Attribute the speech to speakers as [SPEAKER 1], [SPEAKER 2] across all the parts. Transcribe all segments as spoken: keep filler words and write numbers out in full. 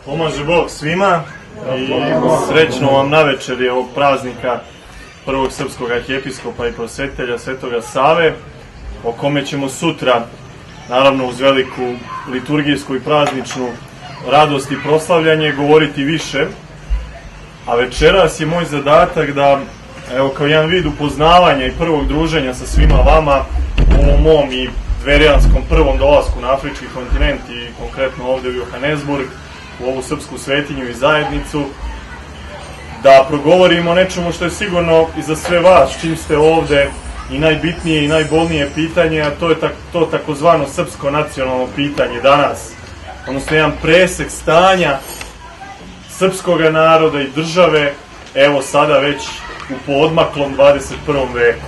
[SPEAKER 1] Pomaže Bog svima i srećno vam navečer ovog praznika prvog srpskog arhijepiskopa i prosvetitelja Svetoga Save, o kome ćemo sutra, naravno uz veliku liturgijsku i prazničnu radost i proslavljanje, govoriti više. A večeras je moj zadatak da, evo, kao jedan vid upoznavanja i prvog druženja sa svima vama u ovom mom i dverijanskom prvom dolasku na afrički kontinent i konkretno ovde u Johannesburg, u ovu srpsku svetinju i zajednicu, da progovorimo o nečemu što je sigurno i za sve vas, čim ste ovde, i najbitnije i najbolnije pitanje, a to je tak, to takozvano srpsko nacionalno pitanje danas, odnosno jedan presek stanja srpskog naroda i države, evo sada već u poodmaklom dvadeset prvom veku.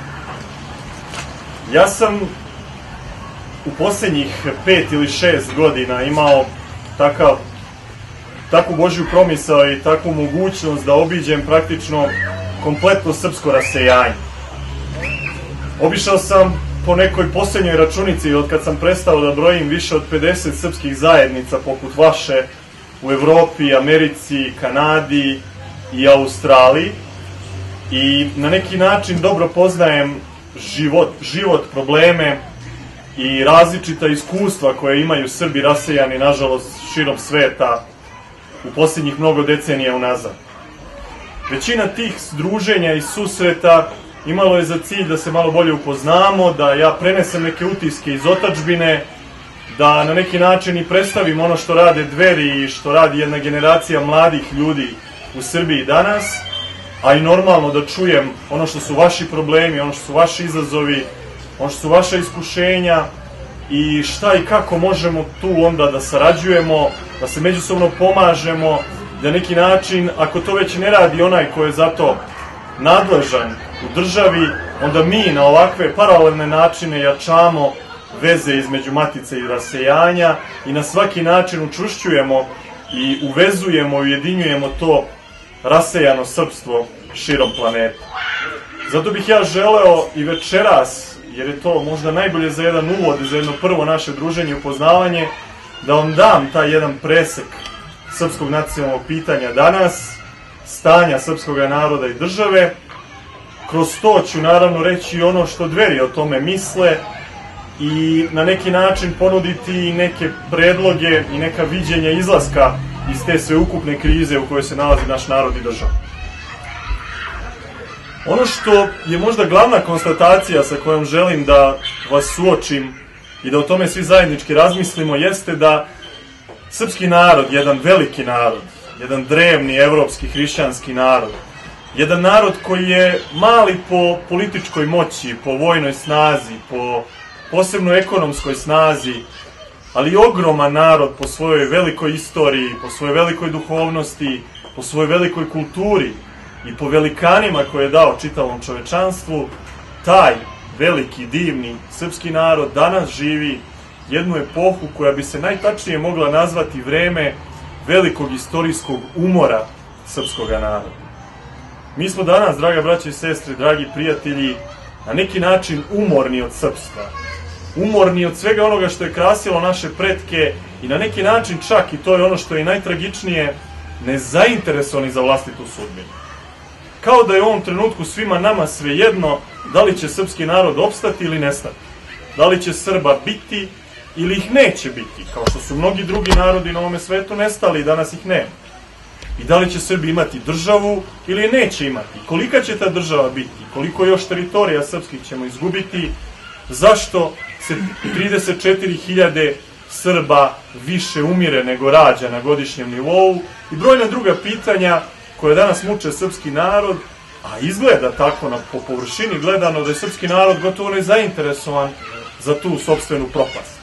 [SPEAKER 1] Ja sam u posljednjih pet ili šest godina imao takav, takvu Božju promisao i takvu mogućnost da obiđem praktično kompletno srpsko rasejanje. Obišao sam po nekoj posljednjoj računici, od kad sam prestao da brojim, više od pedeset srpskih zajednica poput vaše u Evropi, Americi, Kanadi i Australiji, i na neki način dobro poznajem život, život, probleme i različita iskustva koje imaju Srbi rasejani, nažalost, širom sveta u posljednjih mnogo decenija unazad. Većina tih druženja i susreta imalo je za cilj da se malo bolje upoznamo, da ja prenesem neke utiske iz otadžbine, da na neki način i predstavim ono što rade Dveri i što radi jedna generacija mladih ljudi u Srbiji danas, a i normalno da čujem ono što su vaši problemi, ono što su vaši izazovi, ono što su vaša iskušenja i šta i kako možemo tu onda da sarađujemo, da se međusobno pomažemo, da neki način, ako to već ne radi onaj ko je za to nadležan u državi, onda mi na ovakve paralelne načine jačamo veze između matice i rasejanja i na svaki način učvršćujemo i uvezujemo i ujedinjujemo to rasejano srpstvo širom planeta. Zato bih ja želeo i večeras, jer je to možda najbolje za jedan uvod i za jedno prvo naše druženje i upoznavanje, da vam dam taj jedan presek srpskog nacionalnog pitanja danas, stanja srpskog naroda i države. Kroz to ću naravno reći ono što Dveri o tome misle i na neki način ponuditi neke predloge i neka viđenja izlaska iz te sveukupne krize u kojoj se nalazi naš narod i država. Ono što je možda glavna konstatacija sa kojom želim da vas suočim i da o tome svi zajednički razmislimo jeste da srpski narod, jedan veliki narod, jedan drevni evropski hrišćanski narod, jedan narod koji je mali po političkoj moći, po vojnoj snazi, po posebno ekonomskoj snazi, ali ogroman narod po svojoj velikoj istoriji, po svojoj velikoj duhovnosti, po svojoj velikoj kulturi i po velikanima koje je dao čitavom čovečanstvu, taj veliki, divni srpski narod danas živi jednu epohu koja bi se najtačnije mogla nazvati vreme velikog istorijskog umora srpskog naroda. Mi smo danas, draga braće i sestre, dragi prijatelji, na neki način umorni od srpstva. Umorni od svega onoga što je krasilo naše pretke i na neki način čak, i to je ono što je najtragičnije, nezainteresovani za vlastitu sudbinu. Kao da je u ovom trenutku svima nama svejedno da li će srpski narod opstati ili nestati. Da li će Srba biti ili ih neće biti, kao što su mnogi drugi narodi na ovome svetu nestali i danas ih nema. I da li će Srbi imati državu ili je neće imati. Kolika će ta država biti, koliko još teritorija srpskih ćemo izgubiti, zašto se trideset četiri hiljade Srba više umire nego rađa na godišnjem nivou i brojna druga pitanja koje danas muče srpski narod, a izgleda tako na, po površini gledano da je srpski narod gotovo nezainteresovan za tu sopstvenu propast.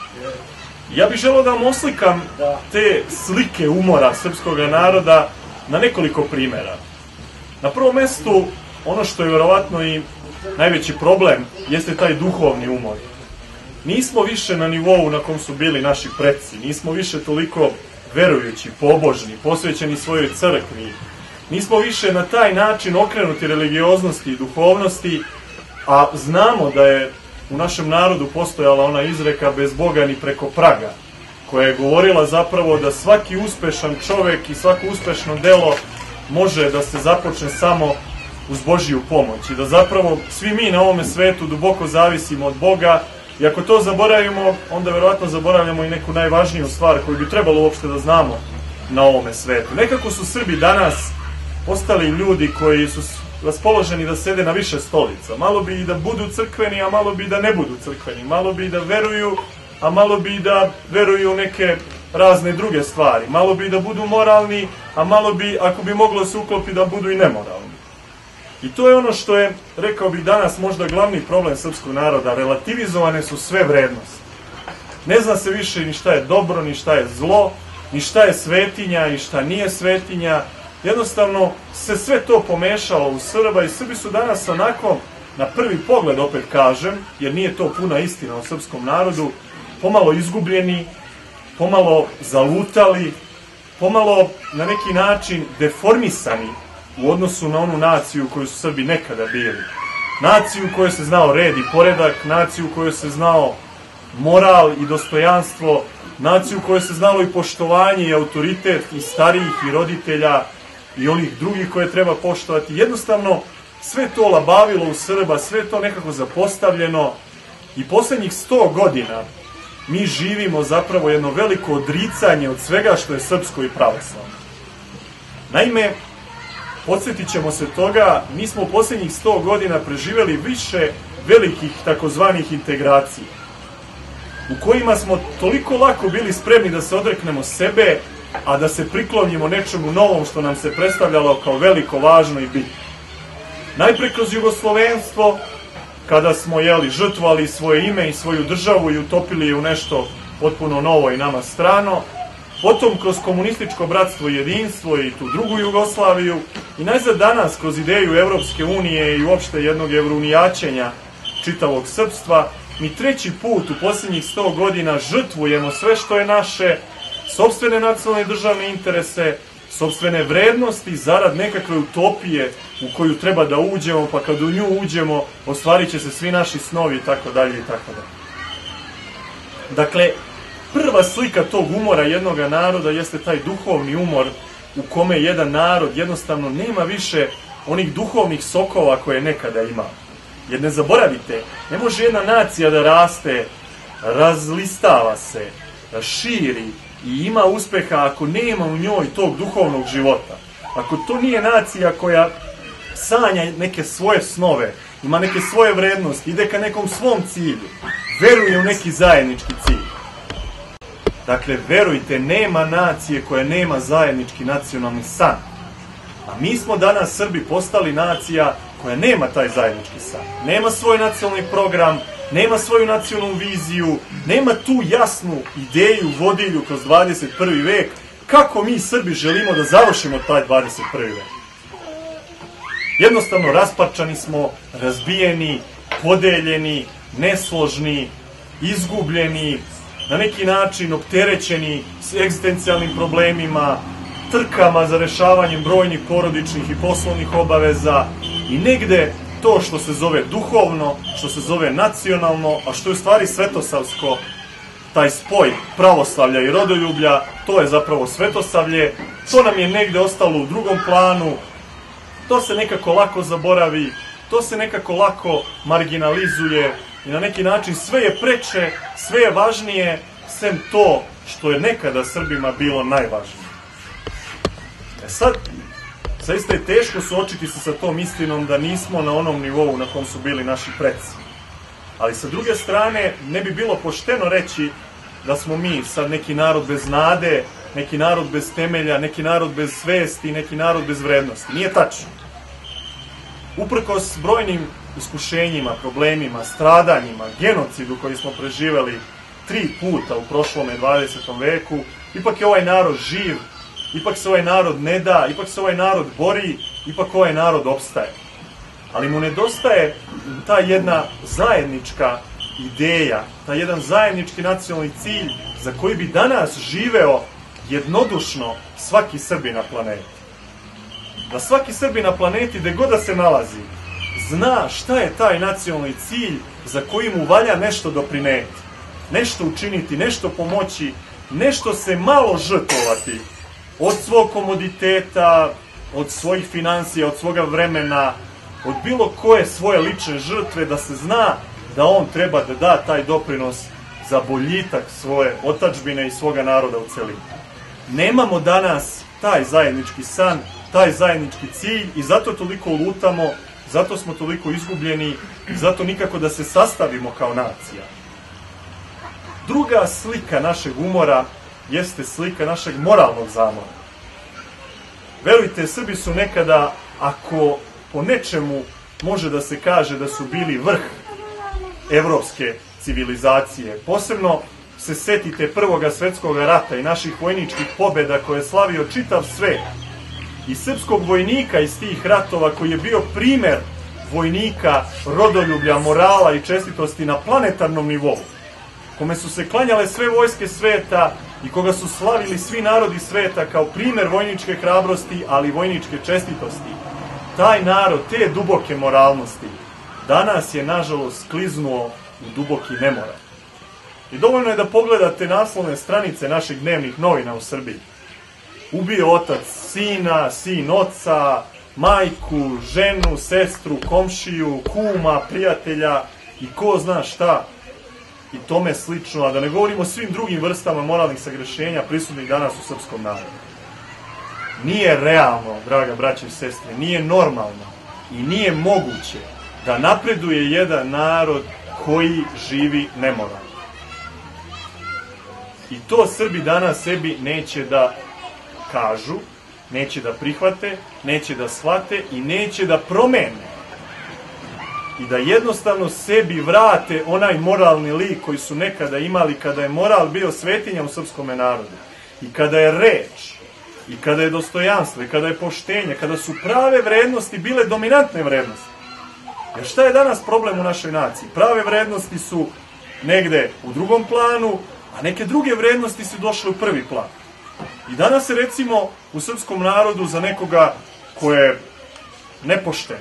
[SPEAKER 1] Ja bih želeo da vam oslikam te slike umora srpskog naroda na nekoliko primjera. Na prvom mestu, ono što je verovatno i najveći problem, jeste taj duhovni umor. Nismo više na nivou na kom su bili naši preci, nismo više toliko verujući, pobožni, posvećeni svojoj crkvi, nismo više na taj način okrenuti religioznosti i duhovnosti, a znamo da je u našem narodu postojala ona izreka bez Boga ni preko praga. koja je govorila zapravo da svaki uspešan čovek i svako uspešno delo može da se započne samo uz Božiju pomoć i da zapravo svi mi na ovome svetu duboko zavisimo od Boga i ako to zaboravimo, onda verovatno zaboravljamo i neku najvažniju stvar koju bi trebalo uopšte da znamo na ovome svetu. Nekako su Srbi danas postali ljudi koji su raspoloženi da sede na više stolica. Malo bi i da budu crkveni, a malo bi i da ne budu crkveni. Malo bi i da veruju, a malo bi i da veruju neke razne druge stvari. Malo bi i da budu moralni, a malo bi, ako bi moglo se uklopi, da budu i nemoralni. I to je ono što je, rekao bih danas, možda glavni problem srpskog naroda. Relativizovane su sve vrednosti. Ne zna se više ni šta je dobro, ni šta je zlo, ni šta je svetinja, ni šta nije svetinja. Jednostavno se sve to pomešalo u Srba i Srbi su danas onako, na prvi pogled opet kažem, jer nije to puna istina o srpskom narodu, pomalo izgubljeni, pomalo zalutali, pomalo na neki način deformisani u odnosu na onu naciju koju su Srbi nekada bili. Naciju u kojoj se znao red i poredak, naciju u kojoj se znao moral i dostojanstvo, naciju u kojoj se znalo i poštovanje i autoritet i starijih i roditelja i onih drugih koje treba poštovati. Jednostavno, sve to labavilo u Srba, sve to nekako zapostavljeno i poslednjih sto godina mi živimo zapravo jedno veliko odricanje od svega što je srpsko i pravoslavno. Naime, podsjetit ćemo se toga, mi smo u poslednjih sto godina preživeli više velikih takozvanih integracija, u kojima smo toliko lako bili spremni da se odreknemo sebe, a da se priklonimo nečemu novom što nam se predstavljalo kao veliko, važno i bitno. Najpre kroz jugoslovenstvo, kada smo jeli, žrtvovali svoje ime i svoju državu i utopili je u nešto potpuno novo i nama strano, potom kroz komunističko bratstvo i jedinstvo i tu drugu Jugoslaviju i najzad danas kroz ideju Evropske unije i uopšte jednog evrounijačenja čitavog srpstva, mi treći put u posljednjih sto godina žrtvujemo sve što je naše, sopstvene nacionalne državne interese, sopstvene vrednosti zarad nekakve utopije u koju treba da uđemo, pa kad u nju uđemo, ostvarit će se svi naši snovi i tako dalje i tako dalje. Dakle, prva slika tog umora jednog naroda jeste taj duhovni umor u kome jedan narod jednostavno nema više onih duhovnih sokova koje je nekada imao. Jer ne zaboravite, ne može jedna nacija da raste, razlistava se, širi i ima uspeha ako nema u njoj tog duhovnog života. Ako to nije nacija koja sanja neke svoje snove, ima neke svoje vrednosti, ide ka nekom svom cilju, veruje u neki zajednički cilj. Dakle, verujte, nema nacije koja nema zajednički nacionalni san. A mi smo danas, Srbi, postali nacija koja nema taj zajednički san. Nema svoj nacionalni program, nema svoju nacionalnu viziju, nema tu jasnu ideju, vodilju kroz dvadeset prvi vek, kako mi, Srbi, želimo da završimo taj dvadeset prvi vek. Jednostavno, rasparčani smo, razbijeni, podeljeni, nesložni, izgubljeni, na neki način opterećeni s egzistencijalnim problemima, trkama za rešavanjem brojnih porodičnih i poslovnih obaveza i negde to što se zove duhovno, što se zove nacionalno, a što je u stvari svetosavsko, taj spoj pravoslavlja i rodoljublja, to je zapravo svetosavlje, to nam je negde ostalo u drugom planu, to se nekako lako zaboravi, to se nekako lako marginalizuje i na neki način sve je preče, sve je važnije, sem to što je nekada Srbima bilo najvažnije. E sad, zaista je teško suočiti se sa tom istinom da nismo na onom nivou na kom su bili naši preci. Ali sa druge strane, ne bi bilo pošteno reći da smo mi sad neki narod bez nade, neki narod bez temelja, neki narod bez svesti, neki narod bez vrednosti. Nije tačno. Uprkos brojnim iskušenjima, problemima, stradanjima, genocidu koji smo preživeli tri puta u prošlome dvadesetom veku, ipak je ovaj narod živ, ipak se ovaj narod ne da, ipak se ovaj narod bori, ipak ovaj narod opstaje. Ali mu nedostaje ta jedna zajednička ideja, ta jedan zajednički nacionalni cilj za koji bi danas živeo jednodušno svaki Srbin na planeti. Da svaki Srbin na planeti, gde god da se nalazi, zna šta je taj nacionalni cilj za koji mu valja nešto doprineti, nešto učiniti, nešto pomoći, nešto se malo žrtvovati od svog komoditeta, od svojih financija, od svoga vremena, od bilo koje svoje lične žrtve, da se zna da on treba da da taj doprinos za boljitak svoje otadžbine i svoga naroda u celini. Nemamo danas taj zajednički san, taj zajednički cilj i zato toliko lutamo, zato smo toliko izgubljeni i zato nikako da se sastavimo kao nacija. Druga slika našeg umora jeste slika našeg moralnog zamora. Verujte, Srbi su nekada, ako po nečemu može da se kaže da su bili vrh evropske civilizacije, posebno se setite Prvoga svetskog rata i naših vojničkih pobjeda koje je slavio čitav svet i srpskog vojnika iz tih ratova koji je bio primer vojnika rodoljublja, morala i čestitosti na planetarnom nivou, kome su se klanjale sve vojske sveta i koga su slavili svi narodi sveta kao primer vojničke hrabrosti, ali i vojničke čestitosti. Taj narod, te duboke moralnosti, danas je nažalost skliznuo u duboki nemoral. I dovoljno je da pogledate naslovne stranice naših dnevnih novina u Srbiji. Ubio otac sina, sin oca, majku, ženu, sestru, komšiju, kuma, prijatelja i ko zna šta. I tome slično, a da ne govorimo o svim drugim vrstama moralnih sagrešenja prisutnih danas u srpskom narodu. Nije realno, draga braća i sestre, nije normalno i nije moguće da napreduje jedan narod koji živi nemoralno. I to Srbi danas sebi neće da kažu, neće da prihvate, neće da shvate i neće da promene. I da jednostavno sebi vrate onaj moralni lik koji su nekada imali kada je moral bio svetinja u srpskom narodu. I kada je reč, i kada je dostojanstvo, i kada je poštenje, kada su prave vrednosti bile dominantne vrednosti. Jer šta je danas problem u našoj naciji? Prave vrednosti su negde u drugom planu, a neke druge vrednosti su došle u prvi plan. I danas se recimo u srpskom narodu za nekoga ko je nepošten,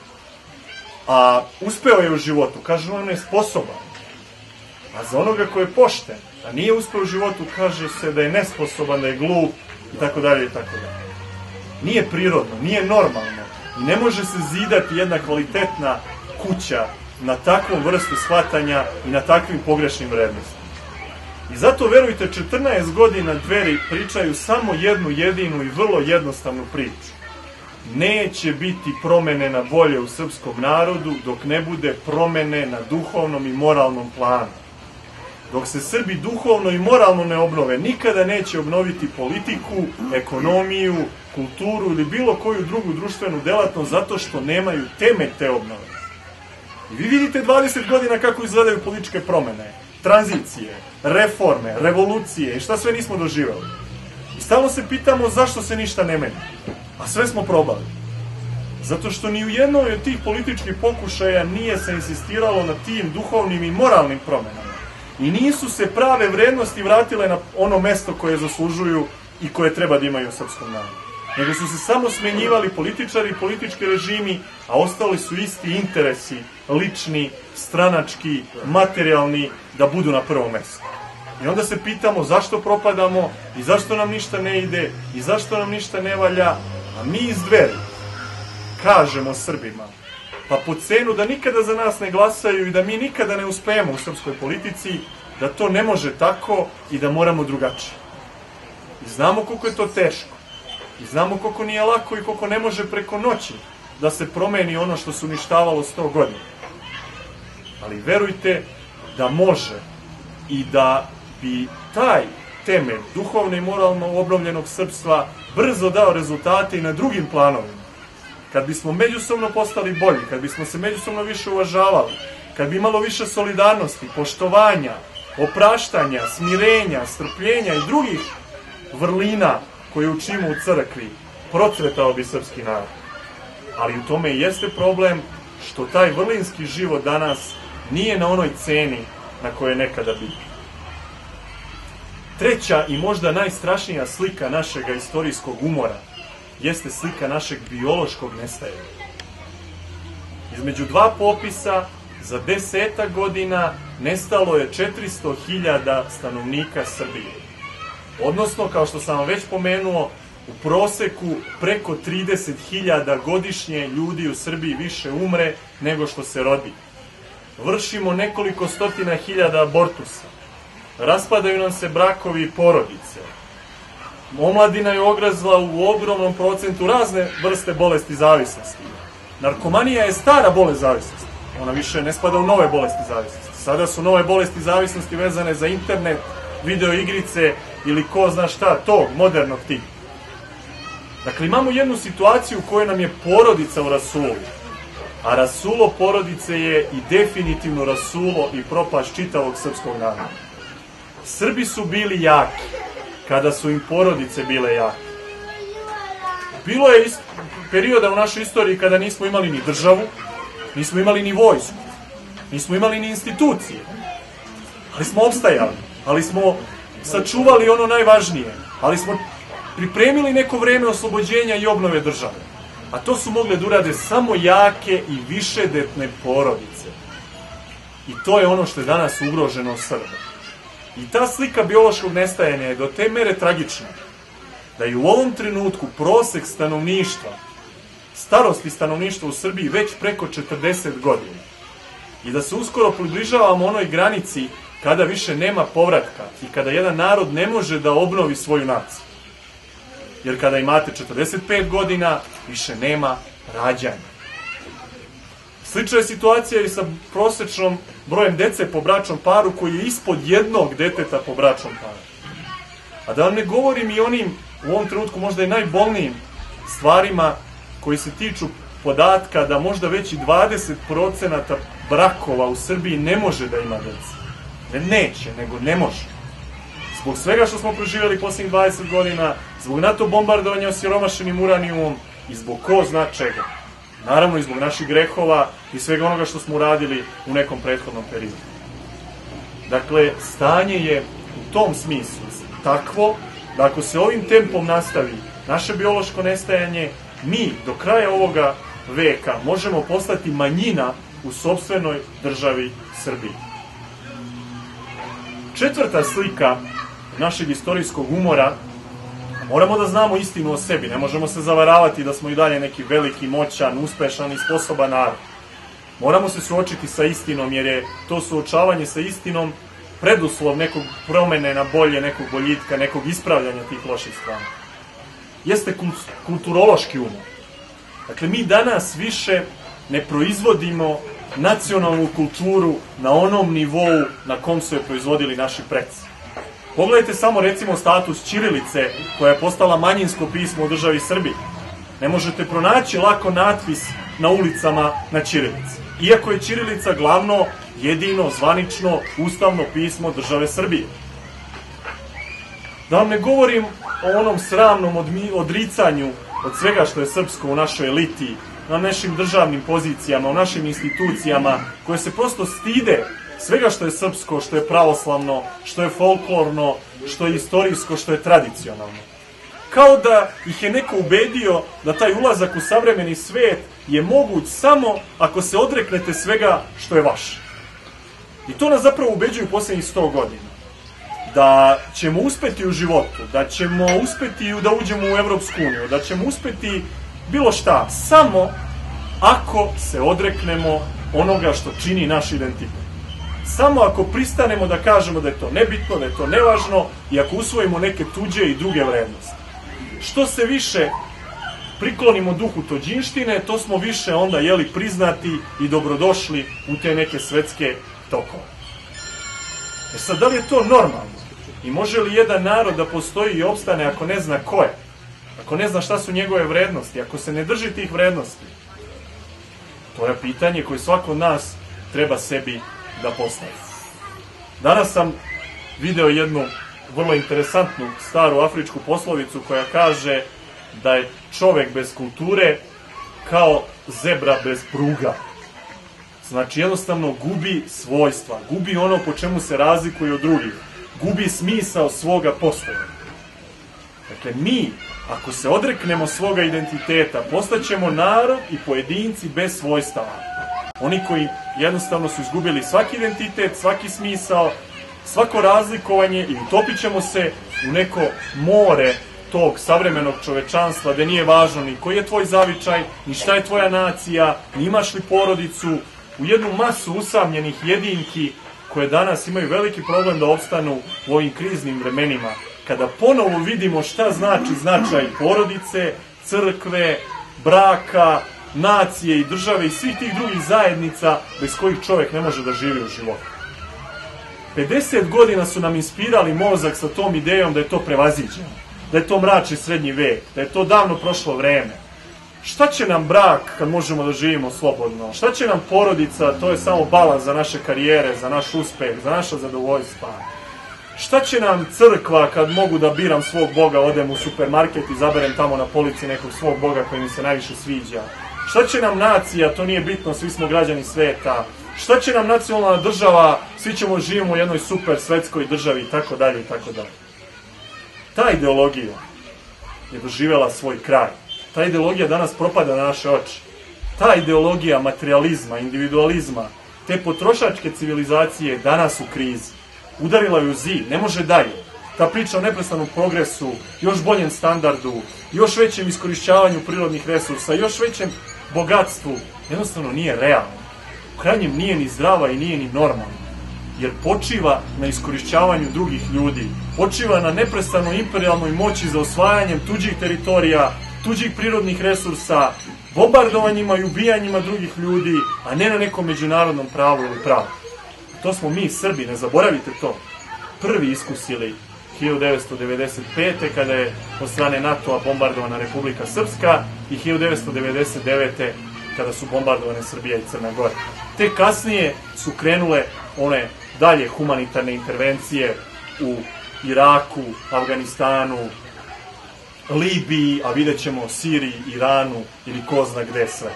[SPEAKER 1] a uspeo je u životu, kaže on je sposoban. A za onoga ko je pošten, a nije uspeo u životu, kaže se da je nesposoban, da je glup, i tako dalje, i tako dalje. Nije prirodno, nije normalno i ne može se zidati jedna kvalitetna kuća na takvom vrstu shvatanja i na takvim pogrešnim vrednostima. I zato, verujte, četrnaest godina Dveri pričaju samo jednu jedinu i vrlo jednostavnu priču. Neće biti promene na bolje u srpskom narodu dok ne bude promene na duhovnom i moralnom planu. Dok se Srbi duhovno i moralno ne obnove, nikada neće obnoviti politiku, ekonomiju, kulturu ili bilo koju drugu društvenu delatnost zato što nemaju temelj te obnove. I vi vidite dvadeset godina kako izgledaju političke promene, tranzicije, reforme, revolucije i šta sve nismo doživali. I stalno se pitamo zašto se ništa ne menja. A sve smo probali. Zato što ni u jednoj od tih političkih pokušaja nije se insistiralo na tim duhovnim i moralnim promenama. I nisu se prave vrednosti vratile na ono mesto koje zaslužuju i koje treba da imaju u srpskom narodu. Nego su se samo smenjivali političari i politički režimi, a ostali su isti interesi, lični, stranački, materijalni, da budu na prvom mestu. I onda se pitamo zašto propadamo i zašto nam ništa ne ide i zašto nam ništa ne valja, a mi iz Dveri kažemo Srbima, pa po cenu da nikada za nas ne glasaju i da mi nikada ne uspejemo u srpskoj politici, da to ne može tako i da moramo drugačije. I znamo koliko je to teško. I znamo koliko nije lako i koliko ne može preko noći da se promeni ono što se uništavalo sto godina. Ali verujte da može i da bi taj temelj duhovno i moralno obnovljenog srpstva brzo dao rezultate i na drugim planovima. Kad bismo međusobno postali bolji, kad bismo se međusobno više uvažavali, kad bi imalo više solidarnosti, poštovanja, opraštanja, smirenja, strpljenja i drugih vrlina koje učimo u crkvi, procvetao bi srpski narod. Ali u tome i jeste problem što taj vrlinski život danas nije na onoj ceni na kojoj je nekada bio. Treća i možda najstrašnija slika našeg istorijskog umora jeste slika našeg biološkog nestajanja. Između dva popisa za desetak godina nestalo je četiristo hiljada stanovnika Srbije. Odnosno, kao što sam vam već pomenuo, u proseku preko trideset hiljada godišnje ljudi u Srbiji više umre nego što se rodi. Vršimo nekoliko stotina hiljada abortusa. Raspadaju nam se brakovi i porodice. Omladina je ograzla u ogromnom procentu razne vrste bolesti zavisnosti. Narkomanija je stara bolest zavisnosti. Ona više ne spada u nove bolesti zavisnosti. Sada su nove bolesti zavisnosti vezane za internet, video igrice ili ko zna šta, tog modernog tipa. Dakle, imamo jednu situaciju u kojoj nam je porodica u rasulu. A rasulo porodice je i definitivno rasulo i propast čitavog srpskog naroda. Srbi su bili jaki kada su im porodice bile jake. Bilo je perioda u našoj istoriji kada nismo imali ni državu, nismo imali ni vojsku, nismo imali ni institucije, ali smo opstajali, ali smo sačuvali ono najvažnije, ali smo pripremili neko vreme oslobođenja i obnove države. A to su mogle da urade samo jake i višedetne porodice. I to je ono što je danas ugroženo u Srbiji. I ta slika biološkog nestajanja je do te mere tragična, da je u ovom trenutku prosek stanovništva, starosti stanovništva u Srbiji već preko četrdeset godina. I da se uskoro približavamo onoj granici kada više nema povratka i kada jedan narod ne može da obnovi svoju naciju. Jer kada imate četrdeset pet godina, više nema rađanja. Slična je situacija i sa prosečnom brojem dece po bračnom paru koji je ispod jednog deteta po bračnom paru. A da vam ne govorim i onim, u ovom trenutku možda i najbolnijim stvarima koji se tiču podatka da možda već i dvadeset procenata brakova u Srbiji ne može da ima dece. Ne neće, nego ne može. Zbog svega što smo proživjeli posljednjih dvadeset godina, zbog NATO bombardovanja osiromašenim uranijumom i zbog ko zna čega. Naravno i zbog naših grehova i svega onoga što smo uradili u nekom prethodnom periodu. Dakle, stanje je u tom smislu takvo da ako se ovim tempom nastavi naše biološko nestajanje, mi do kraja ovoga veka možemo postati manjina u sopstvenoj državi Srbiji. Četvrta slika našeg istorijskog umora, moramo da znamo istinu o sebi, ne možemo se zavaravati da smo i dalje neki veliki, moćan, uspešan i sposoban narod. Moramo se suočiti sa istinom, jer je to suočavanje sa istinom preduslov nekog promene na bolje, nekog boljitka, nekog ispravljanja tih loših strana. Jeste kulturološki umor. Dakle, mi danas više ne proizvodimo nacionalnu kulturu na onom nivou na kom su je proizvodili naši preci. Pogledajte samo recimo status ćirilice koja je postala manjinsko pismo u državi Srbiji. Ne možete pronaći lako natpis na ulicama na ćirilici. Iako je ćirilica glavno, jedino, zvanično, ustavno pismo države Srbije. Da vam ne govorim o onom sramnom odricanju od svega što je srpsko u našoj eliti, na našim državnim pozicijama, u našim institucijama, koje se prosto stide svega što je srpsko, što je pravoslavno, što je folklorno, što je istorijsko, što je tradicionalno. Kao da ih je neko ubedio da taj ulazak u savremeni svet je moguć samo ako se odreknete svega što je vaše. I to nas zapravo ubeđuju posljednjih sto godina. Da ćemo uspeti u životu, da ćemo uspeti da uđemo u Evropsku uniju, da ćemo uspeti bilo šta, samo ako se odreknemo onoga što čini naš identitet. Samo ako pristanemo da kažemo da je to nebitno, da je to nevažno i ako usvojimo neke tuđe i druge vrednosti. Što se više priklonimo duhu tođinštine, to smo više onda jeli priznati i dobrodošli u te neke svetske tokove. E sad, da li je to normalno? I može li jedan narod da postoji i opstane ako ne zna ko je? Ako ne zna šta su njegove vrednosti? Ako se ne drži tih vrednosti? To je pitanje koje svako od nas treba sebi da postavi. Danas sam video jednu vrlo interesantnu staru afričku poslovicu koja kaže da je čovek bez kulture kao zebra bez pruga. Znači, jednostavno gubi svojstva, gubi ono po čemu se razlikuje od drugih, gubi smisao svoga postojanja. Dakle, mi, ako se odreknemo svoga identiteta, postaćemo narod i pojedinci bez svojstava. Oni koji jednostavno su izgubili svaki identitet, svaki smisao, svako razlikovanje i utopit ćemo se u neko more tog savremenog čovečanstva, gde nije važno ni koji je tvoj zavičaj, ni šta je tvoja nacija, ni imaš li porodicu, u jednu masu usamljenih jedinki koje danas imaju veliki problem da opstanu u ovim kriznim vremenima. Kada ponovo vidimo šta znači značaj porodice, crkve, braka, nacije i države i svih tih drugih zajednica bez kojih čovjek ne može da živi u životu. pedeset godina su nam inspirali mozak sa tom idejom da je to prevaziđeno, da je to mračni srednji vek, da je to davno prošlo vreme. Šta će nam brak kad možemo da živimo slobodno? Šta će nam porodica? To je samo balans za naše karijere, za naš uspeh, za naša zadovoljstva. Šta će nam crkva kad mogu da biram svog Boga, odem u supermarket i zaberem tamo na polici nekog svog Boga koji mi se najviše sviđa? Šta će nam nacija? To nije bitno, svi smo građani sveta. Šta će nam nacionalna država? Svi ćemo živimo u jednoj super svetskoj državi i tako dalje i tako dalje. Ta ideologija je doživjela svoj kraj. Ta ideologija danas propada na naše oči. Ta ideologija materializma, individualizma, te potrošačke civilizacije danas u krizi. Udarila je u zid, ne može dalje. Ta priča o neprestanom progresu, još boljem standardu, još većem iskorišćavanju prirodnih resursa, još većem bogatstvu, jednostavno nije realno. U krajnjem nije ni zdrava i nije ni normalna. Jer počiva na iskorišćavanju drugih ljudi, počiva na neprestanoj imperijalnoj moći za osvajanjem tuđih teritorija, tuđih prirodnih resursa, bombardovanjima i ubijanjima drugih ljudi, a ne na nekom međunarodnom pravu ili pravu. To smo mi, Srbi, ne zaboravite to, prvi iskusili hiljadu devetsto devedeset pete. kada je od strane NATO-a bombardovana Republika Srpska i hiljadu devetsto devedeset devete. kada su bombardovane Srbija i Crna Gora. Te kasnije su krenule one dalje humanitarne intervencije u Iraku, Afganistanu, Libiji, a vidjet ćemo Siriji, Iranu ili ko zna gde sve.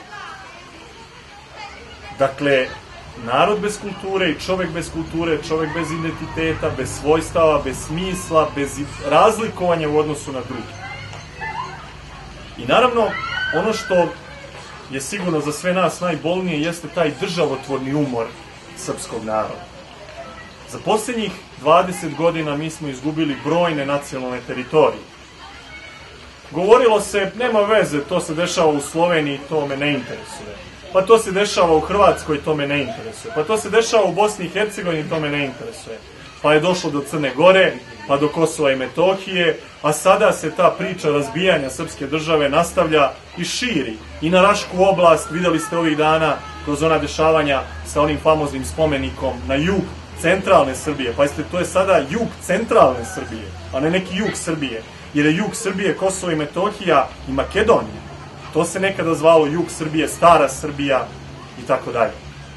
[SPEAKER 1] Dakle, narod bez kulture i čovek bez kulture, čovek bez identiteta, bez svojstava, bez smisla, bez razlikovanja u odnosu na drugi. I naravno, ono što je sigurno za sve nas najbolnije jeste taj državotvorni umor srpskog naroda. Za posljednjih dvadeset godina mi smo izgubili brojne nacionalne teritorije. Govorilo se, nema veze, to se dešava u Sloveniji, to me ne interesuje. Pa to se dešava u Hrvatskoj, to me ne interesuje. Pa to se dešava u Bosni i Hercegovini, to me ne interesuje. Pa je došlo do Crne Gore, pa do Kosova i Metohije, a sada se ta priča razbijanja srpske države nastavlja i širi. I na Rašku oblast, videli ste ovih dana, kroz ona dešavanja sa onim famoznim spomenikom na jug centralne Srbije. Pazite, to je sada jug centralne Srbije, a ne neki jug Srbije. Jer je jug Srbije, Kosovo i Metohija i Makedonija. To se nekada zvalo jug Srbije, stara Srbija i tako dalje.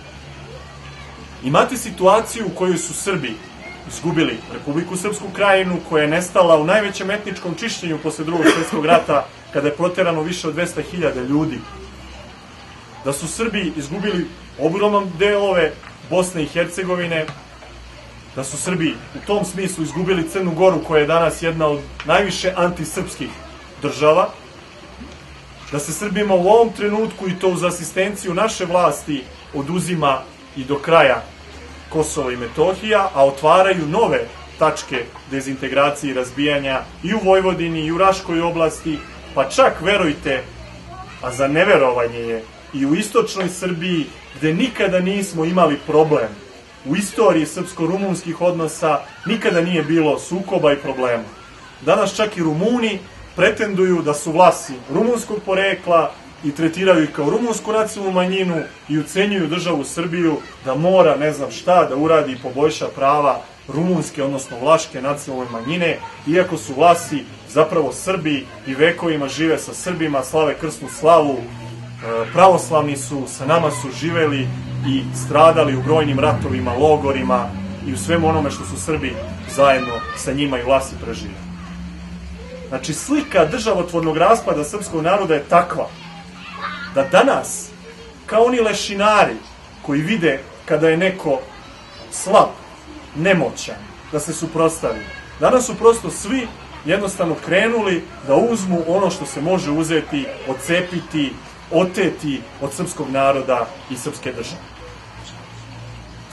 [SPEAKER 1] Imate situaciju u kojoj su Srbi izgubili Republiku Srpsku Krajinu, koja je nestala u najvećem etničkom čišćenju posle drugog svjetskog rata, kada je proterano više od dvesta hiljada ljudi. Da su Srbi izgubili ogromne delove Bosne i Hercegovine, da su Srbi u tom smislu izgubili Crnu Goru, koja je danas jedna od najviše antisrpskih država, da se Srbima u ovom trenutku, i to uz asistenciju naše vlasti, oduzima i do kraja Kosovo i Metohija, a otvaraju nove tačke dezintegracije i razbijanja i u Vojvodini i u Raškoj oblasti, pa čak, verujte, a za neverovanje je, i u istočnoj Srbiji, gde nikada nismo imali problem. U istoriji srpsko-rumunskih odnosa nikada nije bilo sukoba i problema. Danas čak i Rumuni pretenduju da su Vlasi rumunskog porekla i tretiraju ih kao rumunsku nacionalnu manjinu i ucenjuju državu Srbiju da mora ne znam šta da uradi i poboljša prava rumunske, odnosno vlaške nacionalne manjine, iako su Vlasi zapravo Srbi i vekovima žive sa Srbima, slave krsnu slavu, pravoslavni su, sa nama su živeli i stradali u brojnim ratovima, logorima i u svemu onome što su Srbi zajedno sa njima i Vlasi preživeli. Znači, slika državotvornog raspada srpskog naroda je takva da danas, kao oni lešinari koji vide kada je neko slab, nemoćan, da se suprotstavi, danas su prosto svi jednostavno krenuli da uzmu ono što se može uzeti, odcepiti, oteti od srpskog naroda i srpske države. U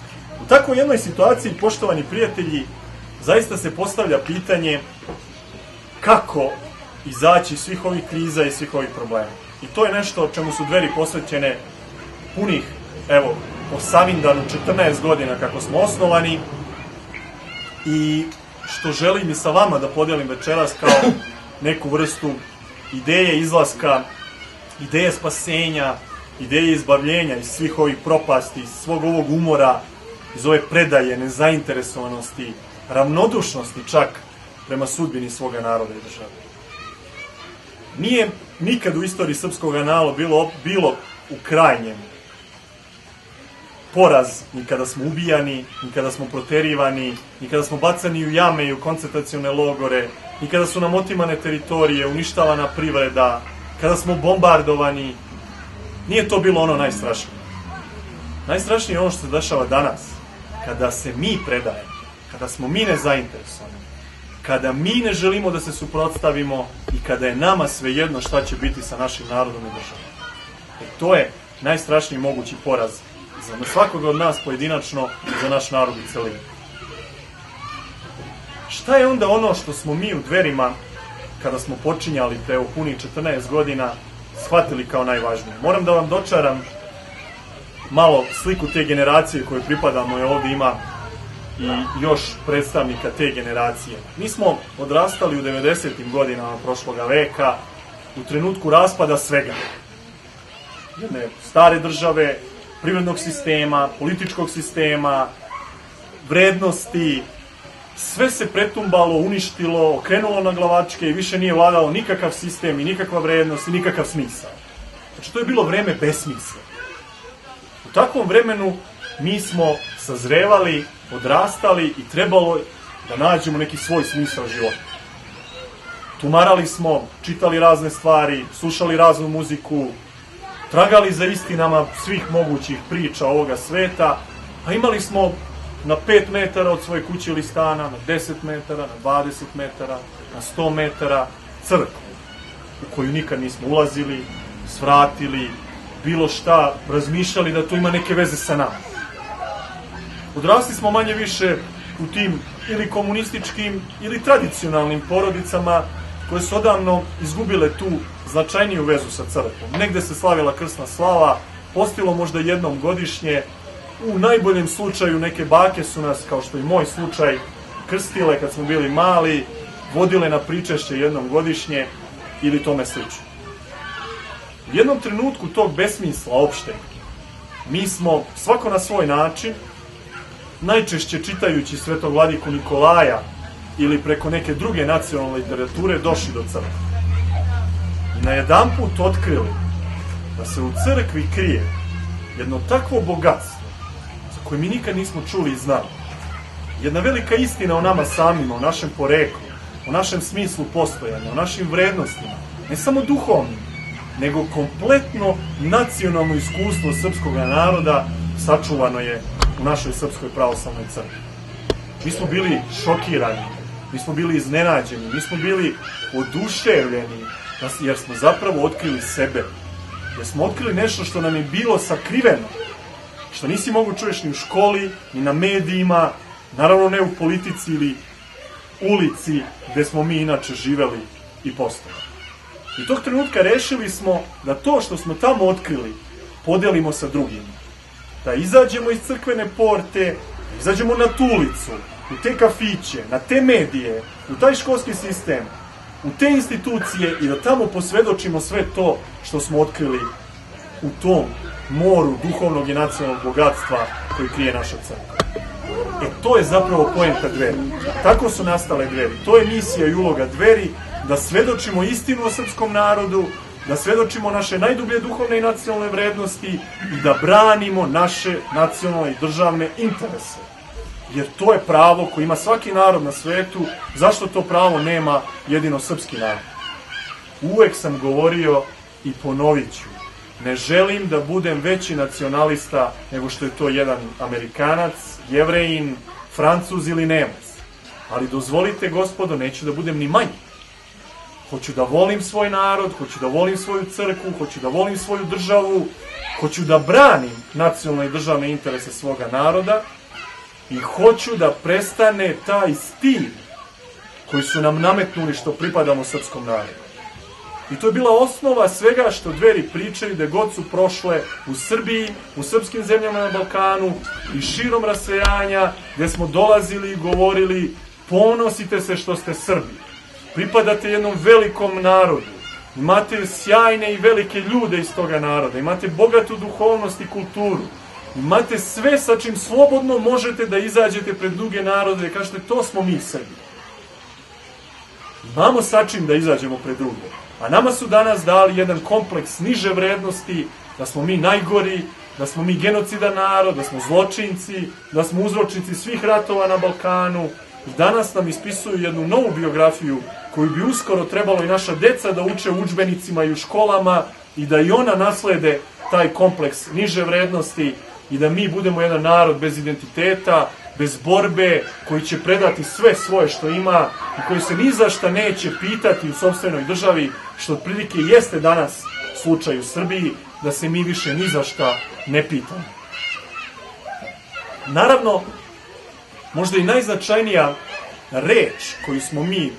[SPEAKER 1] takvoj jednoj situaciji, poštovani prijatelji, zaista se postavlja pitanje kako izaći iz svih ovih kriza i svih ovih problema. I to je nešto čemu su Dveri posvećene punih, evo, po Savindanu četrnaest godina kako smo osnovani, i što želim i sa vama da podelim večeras kao neku vrstu ideje izlaska, ideje spasenja, ideje izbavljenja iz svih ovih propasti, iz svog ovog umora, iz ove predaje, nezainteresovanosti, ravnodušnosti čak prema sudbini svoga naroda i države. Nije nikad u istoriji srpskog naroda bilo, bilo u krajnjem poraz, ni kada smo ubijani, ni kada smo proterivani, ni kada smo bacani u jame i u koncentracione logore, ni kada su nam otimane teritorije, uništavana privreda, kada smo bombardovani. Nije to bilo ono najstrašnije. Najstrašnije je ono što se dešava danas, kada se mi predajemo, kada smo mi nezainteresovani, kada mi ne želimo da se suprotstavimo i kada je nama svejedno šta će biti sa našim narodom i državom. E to je najstrašniji mogući poraz za svakoga od nas pojedinačno i za naš narod u celini. Šta je onda ono što smo mi u Dverima, kada smo počinjali pre evo punih četrnaest godina, shvatili kao najvažnije? Moram da vam dočaram malo sliku te generacije koju pripadamo, je ovdje ima i još predstavnika te generacije. Mi smo odrastali u devedesetim godinama prošloga veka, u trenutku raspada svega. Jedne stare države, privrednog sistema, političkog sistema, vrednosti, sve se pretumbalo, uništilo, okrenulo na glavačke i više nije vladao nikakav sistem i nikakva vrednost i nikakav smisao. Znači, to je bilo vreme besmisla. U takvom vremenu mi smo sazrevali, odrastali i trebalo da nađemo neki svoj smisao života. Tumarali smo, čitali razne stvari, slušali raznu muziku, tragali za istinama svih mogućih priča ovoga sveta, a imali smo na pet metara od svoje kuće ili stana, na deset metara, na dvadeset metara, na sto metara crkvu, u koju nikad nismo ulazili, svratili, bilo šta, razmišljali da to ima neke veze sa nama. Odrasli smo manje više u tim ili komunističkim ili tradicionalnim porodicama koje su odavno izgubile tu značajniju vezu sa crkvom. Negde se slavila krsna slava, postilo možda jednom godišnje, u najboljem slučaju neke bake su nas, kao što i moj slučaj, krstile kad smo bili mali, vodile na pričešće jednom godišnje ili tome slično. U jednom trenutku tog besmisla opšteg, mi smo, svako na svoj način, najčešće čitajući Svetog vladiku Nikolaja ili preko neke druge nacionalne literature, došli do crkve. I na jedan put otkrili da se u crkvi krije jedno takvo bogatstvo za koje mi nikad nismo čuli i znali. Jedna velika istina o nama samima, o našem poreklu, o našem smislu postojanja, o našim vrednostima, ne samo duhovnim, nego kompletno nacionalno iskustvo srpskog naroda sačuvano je u našoj Srpskoj pravoslavnoj crkvi. Mi smo bili šokirani, mi smo bili iznenađeni, mi smo bili oduševljeni, jer smo zapravo otkrili sebe. Jer smo otkrili nešto što nam je bilo sakriveno, što nisi mogu čuješ ni u školi, ni na medijima, naravno ne u politici ili ulici gde smo mi inače živeli i postojali. I tog trenutka rešili smo da to što smo tamo otkrili podelimo sa drugima. Da izađemo iz crkvene porte, da izađemo na tu ulicu, u te kafiće, na te medije, u taj školski sistem, u te institucije i da tamo posvedočimo sve to što smo otkrili u tom moru duhovnog i nacionalnog bogatstva koji krije naša crkva. E, to je zapravo poenta Dveri. Tako su nastale Dveri. To je misija i uloga Dveri, da svedočimo istinu o srpskom narodu, da svedočimo naše najdublje duhovne i nacionalne vrednosti i da branimo naše nacionalne i državne interese. Jer to je pravo koje ima svaki narod na svetu. Zašto to pravo nema jedino srpski narod? Uvek sam govorio i ponovit ću. Ne želim da budem veći nacionalista nego što je to jedan Amerikanac, Jevrejin, Francuz ili Nemac. Ali dozvolite, gospodo, neću da budem ni manji. Hoću da volim svoj narod, hoću da volim svoju crkvu, hoću da volim svoju državu, hoću da branim nacionalne i državne interese svoga naroda I hoću da prestane taj stil koji su nam nametnuli što pripadamo srpskom narodu. I to je bila osnova svega što Dveri pričaju da god su prošle u Srbiji, u srpskim zemljama na Balkanu i širom rasejanja, gdje smo dolazili i govorili: ponosite se što ste Srbi, pripadate jednom velikom narodu, imate sjajne i velike ljude iz toga naroda, imate bogatu duhovnost i kulturu, imate sve sa čim slobodno možete da izađete pred druge narode i kažete: to smo mi Srbi. Imamo sa čim da izađemo pred druge. A nama su danas dali jedan kompleks niže vrednosti, da smo mi najgori, da smo mi genocidan narod, da smo zločinci, da smo uzročnici svih ratova na Balkanu. I danas nam ispisuju jednu novu biografiju koju bi uskoro trebalo i naša deca da uče u udžbenicima i u školama i da i ona naslede taj kompleks niže vrednosti i da mi budemo jedan narod bez identiteta, bez borbe, koji će predati sve svoje što ima i koji se ni za šta neće pitati u sopstvenoj državi, što otprilike jeste danas slučaj u Srbiji, da se mi više ni za šta ne pitamo. Naravno, možda i najznačajnija reč koju smo mi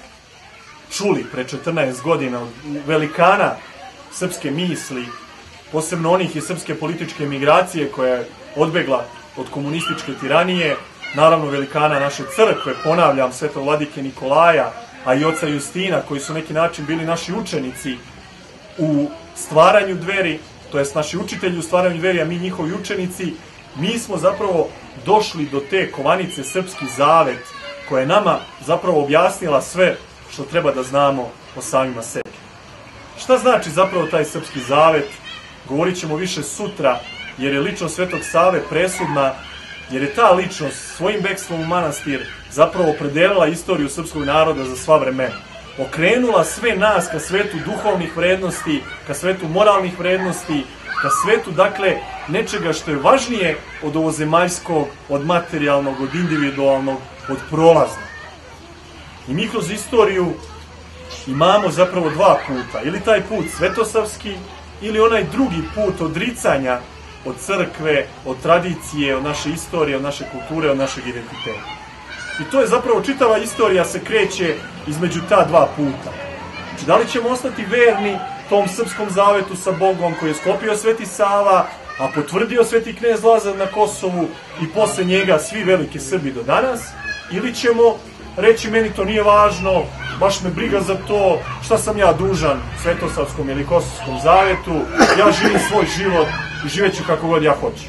[SPEAKER 1] čuli pre četrnaest godina od velikana srpske misli, posebno onih iz srpske političke migracije koja je odbegla od komunističke tiranije, naravno velikana naše crkve, ponavljam, svetog vladike Nikolaja, a i oca Justina, koji su neki način bili naši učenici u stvaranju Dveri, to jest naši učitelji u stvaranju Dveri, a mi njihovi učenici, mi smo zapravo došli do te kovanice Srpski zavet, koja je nama zapravo objasnila sve što treba da znamo o samima sebi. Šta znači zapravo taj Srpski zavet? Govorit ćemo više sutra, jer je ličnost Svetog Save presudna, jer je ta ličnost svojim bekstvom u manastir zapravo opredelila istoriju srpskog naroda za sva vremena. Okrenula sve nas ka svetu duhovnih vrednosti, ka svetu moralnih vrednosti, ka svetu, dakle, nečega što je važnije od ovozemaljskog, od materijalnog, od individualnog, od prolaznog. I mi kroz istoriju imamo zapravo dva puta, ili taj put svetosavski, ili onaj drugi put odricanja od crkve, od tradicije, od naše istorije, od naše kulture, od našeg identiteta. I to je zapravo, čitava istorija se kreće između ta dva puta. Znači, da li ćemo ostati verni tom srpskom zavetu sa Bogom koji je sklopio Sveti Sava, a potvrdio Sveti knez Lazar na Kosovu i posle njega svi veliki Srbi do danas, ili ćemo reći: meni to nije važno, baš me briga za to, šta sam ja dužan Svetosavskom ili Kosovskom zavetu, ja živim svoj život i živeću kako god ja hoću.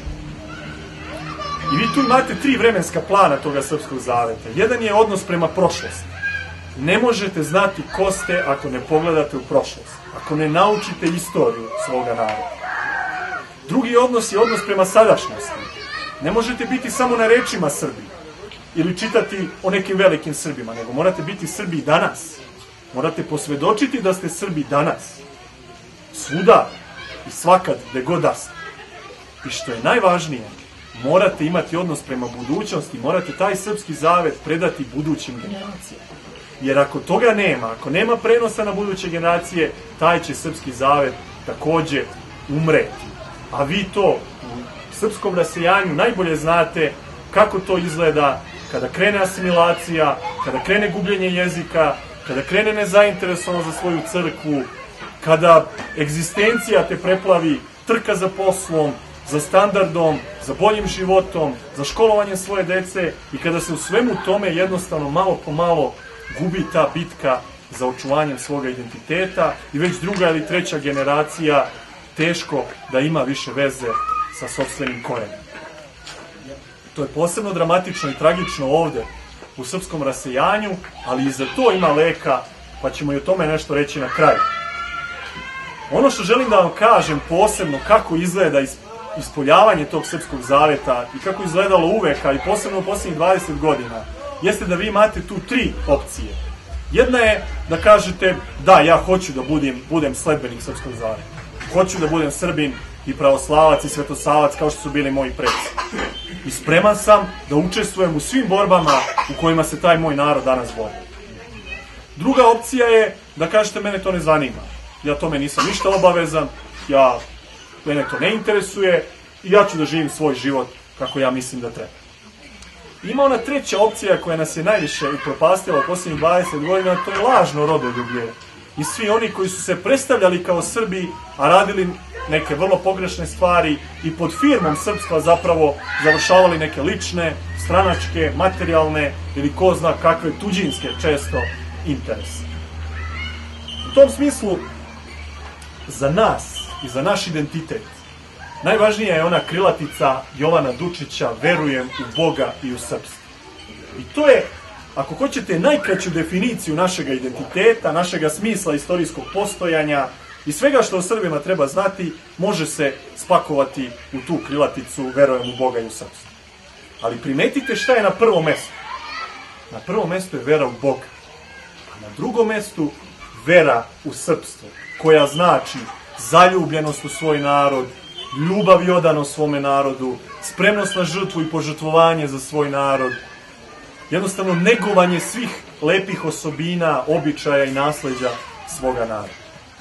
[SPEAKER 1] I vi tu imate tri vremenska plana toga Srpskog zaveta. Jedan je odnos prema prošlosti. Ne možete znati ko ste ako ne pogledate u prošlost, ako ne naučite istoriju svoga naroda. Drugi odnos je odnos prema sadašnjosti. Ne možete biti samo na rečima Srbi ili čitati o nekim velikim Srbima, nego morate biti Srbi danas. Morate posvedočiti da ste Srbi danas. Svuda i svakad, gde god da ste. I što je najvažnije, morate imati odnos prema budućnosti, morate taj Srpski zavet predati budućim generacijama. Jer ako toga nema, ako nema prenosa na buduće generacije, taj će Srpski zavet takođe umreti. A vi to u srpskom rasejanju najbolje znate kako to izgleda kada krene asimilacija, kada krene gubljenje jezika, kada krene nezainteresovanost za svoju crkvu, kada egzistencija te preplavi trka za poslom, za standardom, za boljim životom, za školovanjem svoje dece i kada se u svemu tome jednostavno malo po malo gubi ta bitka za očuvanjem svoga identiteta i već druga ili treća generacija teško da ima više veze sa sopstvenim korenom. To je posebno dramatično i tragično ovde u srpskom rasejanju, ali i za to ima leka, pa ćemo i o tome nešto reći na kraju. Ono što želim da vam kažem posebno kako izgleda ispoljavanje tog Srpskog zaveta i kako izgledalo uvek, a i posebno u posljednjih dvadeset godina, jeste da vi imate tu tri opcije. Jedna je da kažete: da, ja hoću da budem, budem sledbenik Srpskog zaveta. Hoću da budem Srbin i pravoslavac i svetosavac kao što su bili moji preci. I spreman sam da učestvujem u svim borbama u kojima se taj moj narod danas bori. Druga opcija je da kažete: mene to ne zanima. Ja tome nisam ništa obavezan, ja, mene to ne interesuje i ja ću da živim svoj život kako ja mislim da treba. Ima ona treća opcija koja nas je najviše upropastila u posljednjih dvadeset godina, to je lažno rodoljublje. I svi oni koji su se predstavljali kao Srbi, a radili neke vrlo pogrešne stvari i pod firmom srpstva zapravo završavali neke lične, stranačke, materijalne ili ko zna kakve tuđinske često interese. U tom smislu, za nas i za naš identitet, najvažnija je ona krilatica Jovana Dučića, verujem u Boga i u srpstvo. I to je, ako hoćete, najkraću definiciju našeg identiteta, našeg smisla istorijskog postojanja i svega što o Srbima treba znati, može se spakovati u tu krilaticu verujem u Boga i u srpstvo. Ali primetite šta je na prvom mestu. Na prvom mestu je vera u Boga, a na drugom mestu vera u srpstvo, koja znači zaljubljenost u svoj narod, ljubav i odanost svome narodu, spremnost na žrtvu i požrtvovanje za svoj narod, jednostavno negovanje svih lepih osobina, običaja i nasleđa svoga naroda.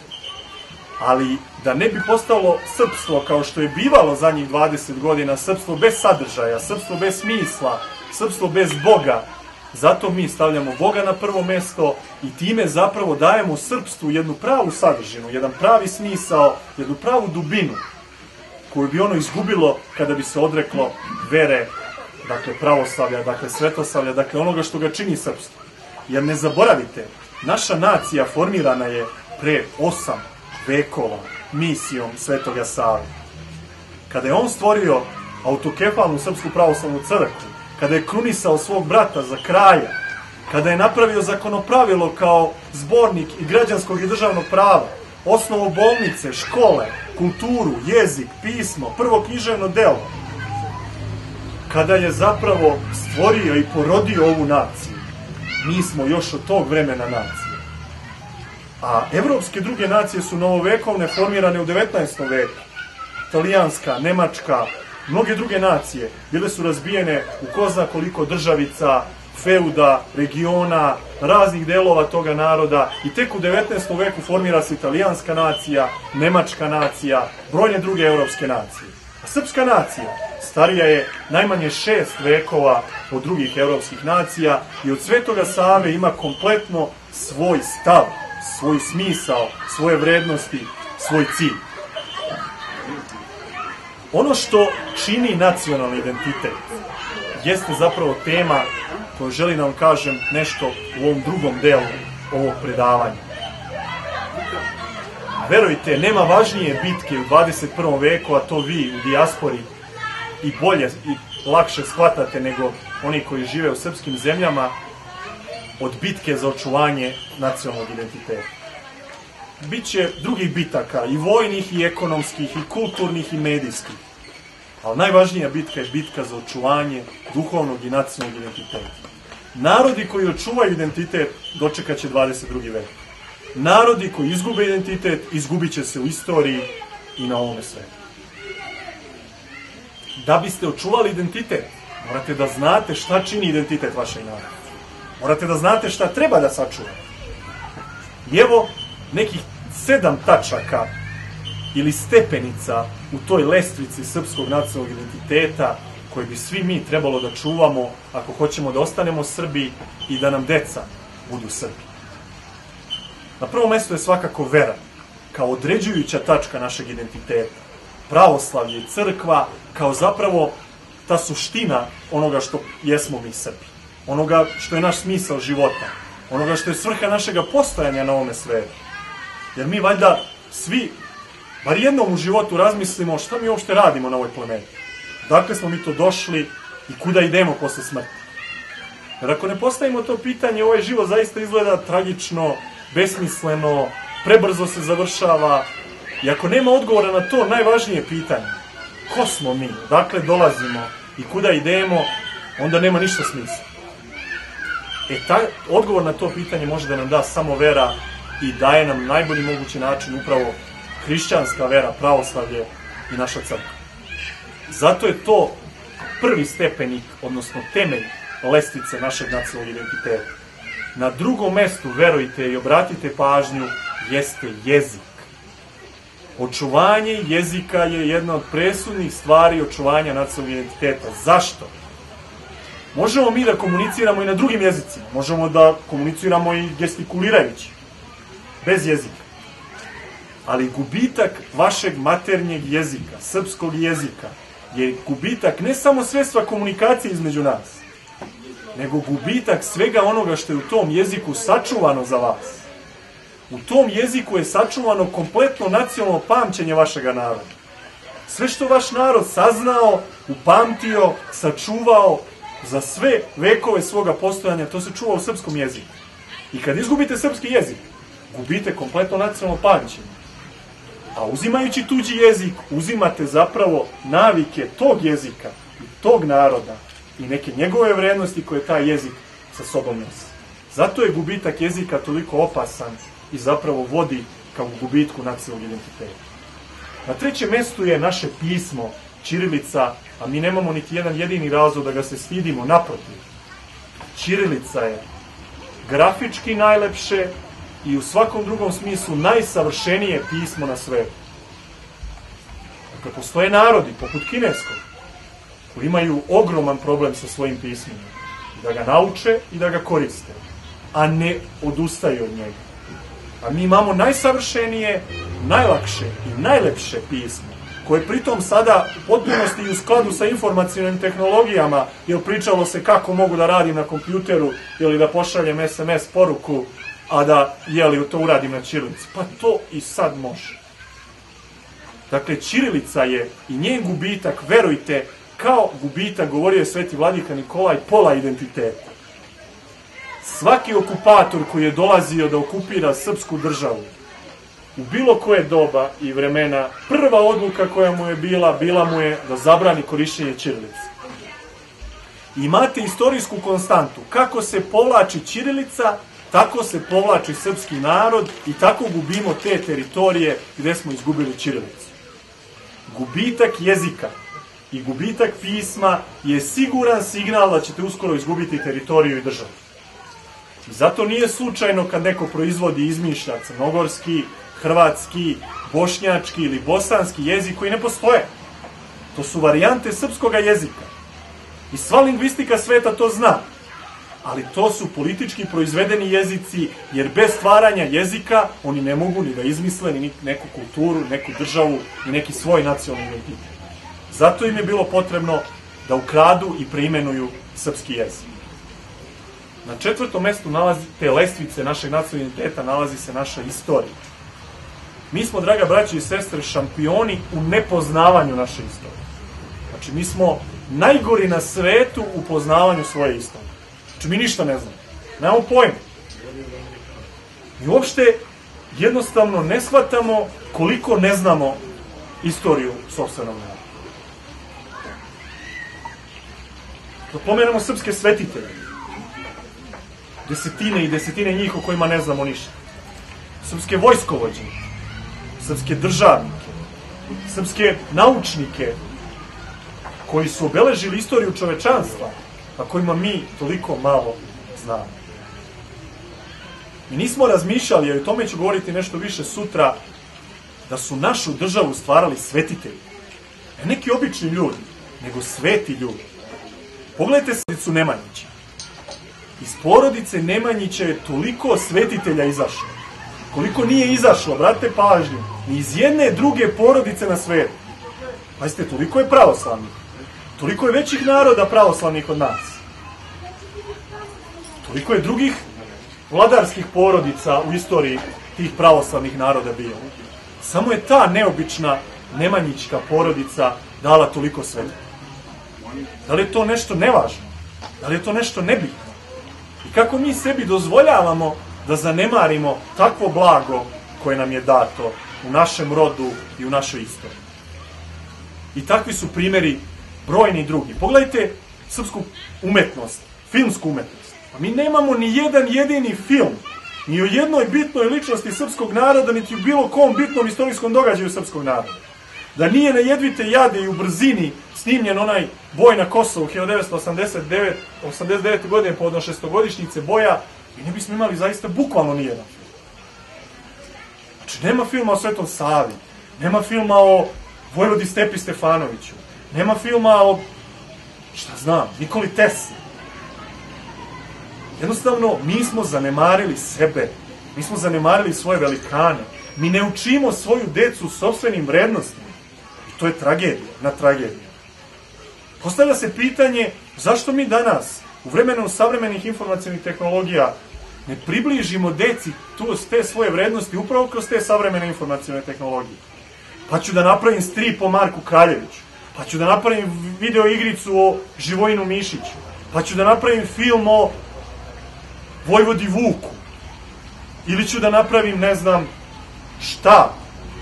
[SPEAKER 1] Ali da ne bi postalo srpstvo kao što je bivalo zadnjih dvadeset godina, srpstvo bez sadržaja, srpstvo bez smisla, srpstvo bez Boga, zato mi stavljamo Boga na prvo mesto i time zapravo dajemo srpstvu jednu pravu sadržinu, jedan pravi smisao, jednu pravu dubinu koju bi ono izgubilo kada bi se odreklo vere, dakle pravoslavlja, dakle svetoslavlja, dakle onoga što ga čini srpstvo. Jer ne zaboravite, naša nacija formirana je pre osam vekova misijom Svetoga Save. Kada je on stvorio autokefalnu Srpsku pravoslavnu crkvu, kada je krunisao svog brata za kralja, kada je napravio zakonopravilo kao zbornik i građanskog i državnog prava, osnovu bolnice, škole, kulturu, jezik, pismo, prvo književno delo, kada je zapravo stvorio i porodio ovu naciju, mi smo još od tog vremena nacije. A evropske druge nacije su novovekovne, formirane u devetnaestom veku. Italijanska, nemačka, mnoge druge nacije bile su razbijene u ko zna koliko državica, feuda, regiona, raznih delova toga naroda i tek u devetnaestom veku formira se italijanska nacija, nemačka nacija, brojne druge evropske nacije. A srpska nacija starija je najmanje šest vekova od drugih evropskih nacija i od Svetoga Save ima kompletno svoj stav, svoj smisao, svoje vrednosti, svoj cilj. Ono što čini nacionalni identitet jeste zapravo tema koju želim da vam kažem nešto u ovom drugom delu ovog predavanja. Verujte, nema važnije bitke u dvadeset prvom veku, a to vi u dijaspori i bolje i lakše shvatate nego oni koji žive u srpskim zemljama, od bitke za očuvanje nacionalnog identiteta. Biće drugih bitaka, i vojnih, i ekonomskih, i kulturnih, i medijskih. Ali najvažnija bitka je bitka za očuvanje duhovnog i nacionalnog identiteta. Narodi koji očuvaju identitet dočekat će dvadeset drugi vek. Narodi koji izgube identitet izgubit će se u istoriji i na ovome svetu. Da biste očuvali identitet, morate da znate šta čini identitet vašeg naroda. Morate da znate šta treba da sačuvate. I evo nekih sedam tačaka ili stepenica u toj lestvici srpskog nacionalnog identiteta koje bi svi mi trebalo da čuvamo ako hoćemo da ostanemo Srbi i da nam deca budu Srbi. Na prvom mestu je svakako vera, kao određujuća tačka našeg identiteta. Pravoslavlje i crkva kao zapravo ta suština onoga što jesmo mi Srbi. Onoga što je naš smisao života. Onoga što je svrha našega postojanja na ovome svetu. Jer mi valjda svi, bar jednom u životu, razmislimo šta mi uopšte radimo na ovoj planeti. Dakle smo mi to došli i kuda idemo posle smrti. Jer ako ne postavimo to pitanje, ovaj život zaista izgleda tragično, besmisleno, prebrzo se završava. I ako nema odgovora na to najvažnije pitanje, ko smo mi, dakle dolazimo i kuda idemo, onda nema ništa smisla. E, taj odgovor na to pitanje može da nam da samo vera i daje nam najbolji mogući način upravo hrišćanska vera, pravoslavlje i naša crkva. Zato je to prvi stepenik, odnosno temelj lestvice našeg nacionalnog identiteta. Na drugom mestu, verujte i obratite pažnju, jeste jezik. Očuvanje jezika je jedna od presudnih stvari očuvanja nacionalnog identiteta. Zašto? Možemo mi da komuniciramo i na drugim jezicima. Možemo da komuniciramo i gestikulirajući. Bez jezika. Ali gubitak vašeg maternjeg jezika, srpskog jezika, je gubitak ne samo sredstva komunikacije između nas, nego gubitak svega onoga što je u tom jeziku sačuvano za vas. U tom jeziku je sačuvano kompletno nacionalno pamćenje vašega naroda. Sve što vaš narod saznao, upamtio, sačuvao za sve vekove svoga postojanja, to se čuva u srpskom jeziku. I kad izgubite srpski jezik, gubite kompletno nacionalno pamćenje. A uzimajući tuđi jezik, uzimate zapravo navike tog jezika i tog naroda i neke njegove vrednosti koje taj jezik sa sobom nosi. Zato je gubitak jezika toliko opasan i zapravo vodi ka gubitku nacionalnog identiteta. Na trećem mestu je naše pismo, ćirilica, a mi nemamo niti jedan jedini razlog da ga se stidimo, naprotiv. Ćirilica je grafički najlepše i u svakom drugom smislu najsavršenije pismo na svetu. Dakle, postoje narodi, poput kineskog, koji imaju ogroman problem sa svojim pismom. Da ga nauče i da ga koriste, a ne odustaju od njega. A mi imamo najsavršenije, najlakše i najlepše pismo, koje pritom sada u potpunosti i u skladu sa informacionim tehnologijama, jer pričalo se kako mogu da radim na kompjuteru ili da pošaljem es em es poruku, a da, jeli, to uradim na ćirilici. Pa to i sad može. Dakle, ćirilica je i njen gubitak, verujte, kao gubitak, govorio je sveti vladika Nikolaj, pola identiteta. Svaki okupator koji je dolazio da okupira srpsku državu, u bilo koje doba i vremena, prva odluka koja mu je bila, bila mu je da zabrani korišćenje ćirilice. Imate istorijsku konstantu. Kako se povlači ćirilica, tako se povlači srpski narod i tako gubimo te teritorije gde smo izgubili ćirilicu. Gubitak jezika i gubitak pisma je siguran signal da ćete uskoro izgubiti teritoriju i državu. I zato nije slučajno kad neko proizvodi i izmišlja crnogorski, hrvatski, bošnjački ili bosanski jezik koji ne postoje. To su varijante srpskog jezika. I sva lingvistika sveta to zna. Ali to su politički proizvedeni jezici, jer bez stvaranja jezika oni ne mogu ni da izmisle ni neku kulturu, neku državu i neki svoj nacionalni identitet. Zato im je bilo potrebno da ukradu i preimenuju srpski jezik. Na četvrtom mestu nalazi te lestvice našeg nacionalnog identiteta nalazi se naša istorija. Mi smo, draga braće i sestre, šampioni u nepoznavanju naše istorije. Znači, mi smo najgori na svetu u poznavanju svoje istorije. Znači, mi ništa ne znamo. Nemamo pojma. I uopšte jednostavno ne shvatamo koliko ne znamo istoriju sopstvenog naroda. Da pomenemo srpske svetitelje. Desetine i desetine njih o kojima ne znamo ništa. Srpske vojskovođe, srpske državnike, srpske naučnike koji su obeležili istoriju čovečanstva, a kojima mi toliko malo znamo. Mi nismo razmišljali, a o tome ću govoriti nešto više sutra, da su našu državu stvarali svetitelji. Ne neki obični ljudi, nego sveti ljudi. Pogledajte porodicu Nemanjića. Iz porodice Nemanjića je toliko svetitelja izašlo. Koliko nije izašlo, brate, pažnju, ni iz jedne druge porodice na svetu. Pazite, toliko je pravoslavnih. Toliko je većih naroda pravoslavnih od nas. Toliko je drugih vladarskih porodica u istoriji tih pravoslavnih naroda bilo. Samo je ta neobična Nemanjićka porodica dala toliko sveta. Da li je to nešto nevažno? Da li je to nešto nebitno? I kako mi sebi dozvoljavamo da zanemarimo takvo blago koje nam je dato u našem rodu i u našoj istoriji? I takvi su primjeri brojni drugi. Pogledajte srpsku umetnost, filmsku umetnost. A mi nemamo ni jedan jedini film, ni o jednoj bitnoj ličnosti srpskog naroda, niti u bilo kom bitnom istorijskom događaju srpskog naroda. Da nije na jedvite jade i u brzini snimljen onaj boj na Kosovu hiljadu devetsto osamdeset devete. godine povodom šestogodišnjice boja, i ne bismo imali zaista bukvalno nijedan film. Znači, nema filma o Svetom Savi, nema filma o Vojvodi Stepi Stefanoviću, nema filma o, šta znam, Nikoli Tesli. Jednostavno, mi smo zanemarili sebe. Mi smo zanemarili svoje velikane. Mi ne učimo svoju decu sopstvenim vrednostima. I to je tragedija na tragediju. Postavlja se pitanje zašto mi danas, u vremenu savremenih informacionih tehnologija, ne približimo deci tu, te svoje vrednosti upravo kroz te savremene informacijone tehnologije. Pa ću da napravim strip o Marku Kraljeviću, pa ću da napravim video igricu o Živojinu Mišiću, pa ću da napravim film o Vojvodi Vuku, ili ću da napravim, ne znam, šta,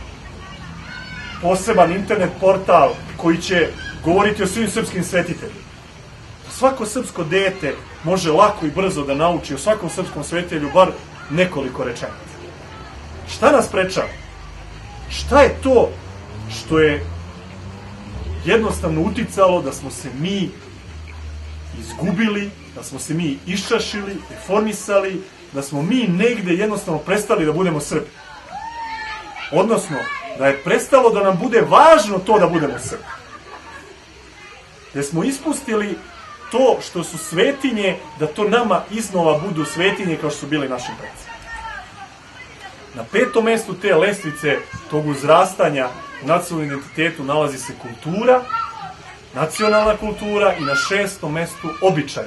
[SPEAKER 1] poseban internet portal koji će govoriti o svim srpskim svetiteljima. Svako srpsko dete može lako i brzo da nauči o svakom srpskom svetitelju bar nekoliko rečenica. Šta nas sprečava? Šta je to što je jednostavno uticalo da smo se mi izgubili, da smo se mi iščašili, deformisali, da smo mi negde jednostavno prestali da budemo Srbi? Odnosno, da je prestalo da nam bude važno to da budemo Srbi. Jer smo ispustili to što su svetinje, da to nama iznova budu svetinje kao što su bili našim predcima. Na petom mestu te lestvice, tog uzrastanja u nacionalnom identitetu, nalazi se kultura, nacionalna kultura, i na šestom mestu običaj.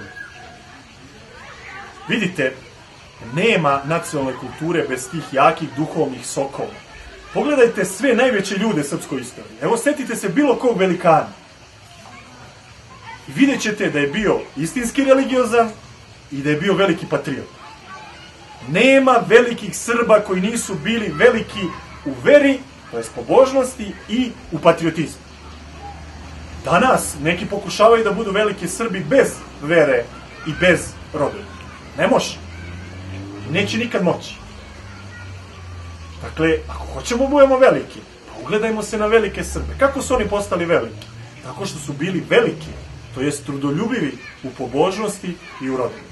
[SPEAKER 1] Vidite, nema nacionalne kulture bez tih jakih duhovnih sokova. Pogledajte sve najveće ljude srpskoj istoriji. Evo, setite se bilo kog velikana. I vidjet ćete da je bio istinski religiozan i da je bio veliki patriot. Nema velikih Srba koji nisu bili veliki u veri, to jest pobožnosti, i u patriotizmu. Danas neki pokušavaju da budu veliki Srbi bez vere i bez rodine. Ne može. Neće nikad moći. Dakle, ako hoćemo budemo veliki, pa ugledajmo se na velike Srbe. Kako su oni postali veliki? Tako što su bili veliki, to jest trudoljubivi u pobožnosti i u rodini.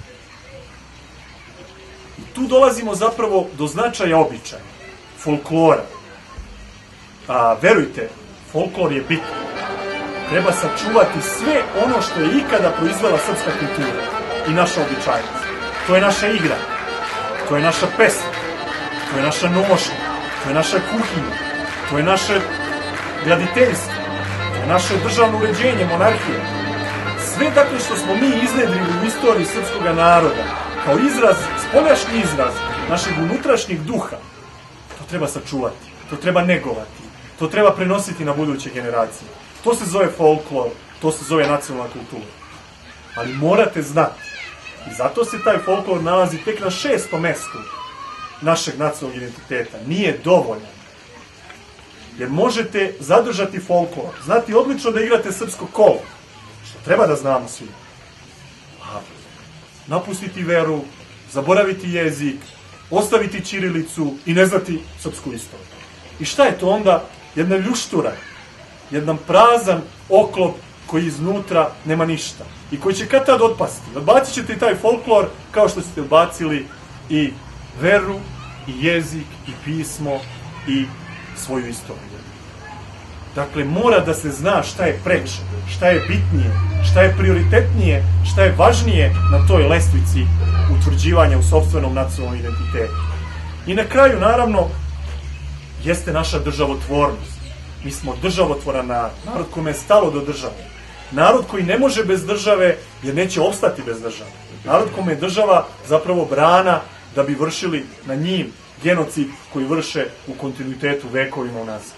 [SPEAKER 1] I tu dolazimo zapravo do značaja običaja, folklora. A verujte, folklor je bitan. Treba sačuvati sve ono što je ikada proizvela srpska kultura i naša običajnost. To je naša igra, to je naša pesma, to je naša nošnja, to je naša kuhinja, to je naše graditeljstvo, to je naše državno uređenje, monarhija. Sve dakle što smo mi iznedrili u istoriji srpskog naroda, kao izraz, spoljašnji izraz našeg unutrašnjeg duha, to treba sačuvati, to treba negovati, to treba prenositi na buduće generacije. To se zove folklor, to se zove nacionalna kultura. Ali morate znati, i zato se taj folklor nalazi tek na šestom mestu našeg nacionalnog identiteta. Nije dovoljan. Jer možete zadržati folklor, znati odlično da igrate srpsko kolo, što treba da znamo svi. A napustiti veru, zaboraviti jezik, ostaviti ćirilicu i ne znati srpsku istoriju. I šta je to onda? Jedna ljuštura, jedan prazan oklop koji iznutra nema ništa i koji će kad tad otpasti. Odbacit ćete i taj folklor kao što ste odbacili i veru, i jezik, i pismo, i svoju istoriju. Dakle, mora da se zna šta je preče, šta je bitnije, šta je prioritetnije, šta je važnije na toj lestvici utvrđivanja u sopstvenom nacionalnom identitetu. I na kraju, naravno, jeste naša državotvornost. Mi smo državotvoran narod, narod kome je stalo do države. Narod koji ne može bez države, jer neće opstati bez države. Narod kome je država zapravo brana da bi vršili na njim genocid koji vrše u kontinuitetu vekovima unazad.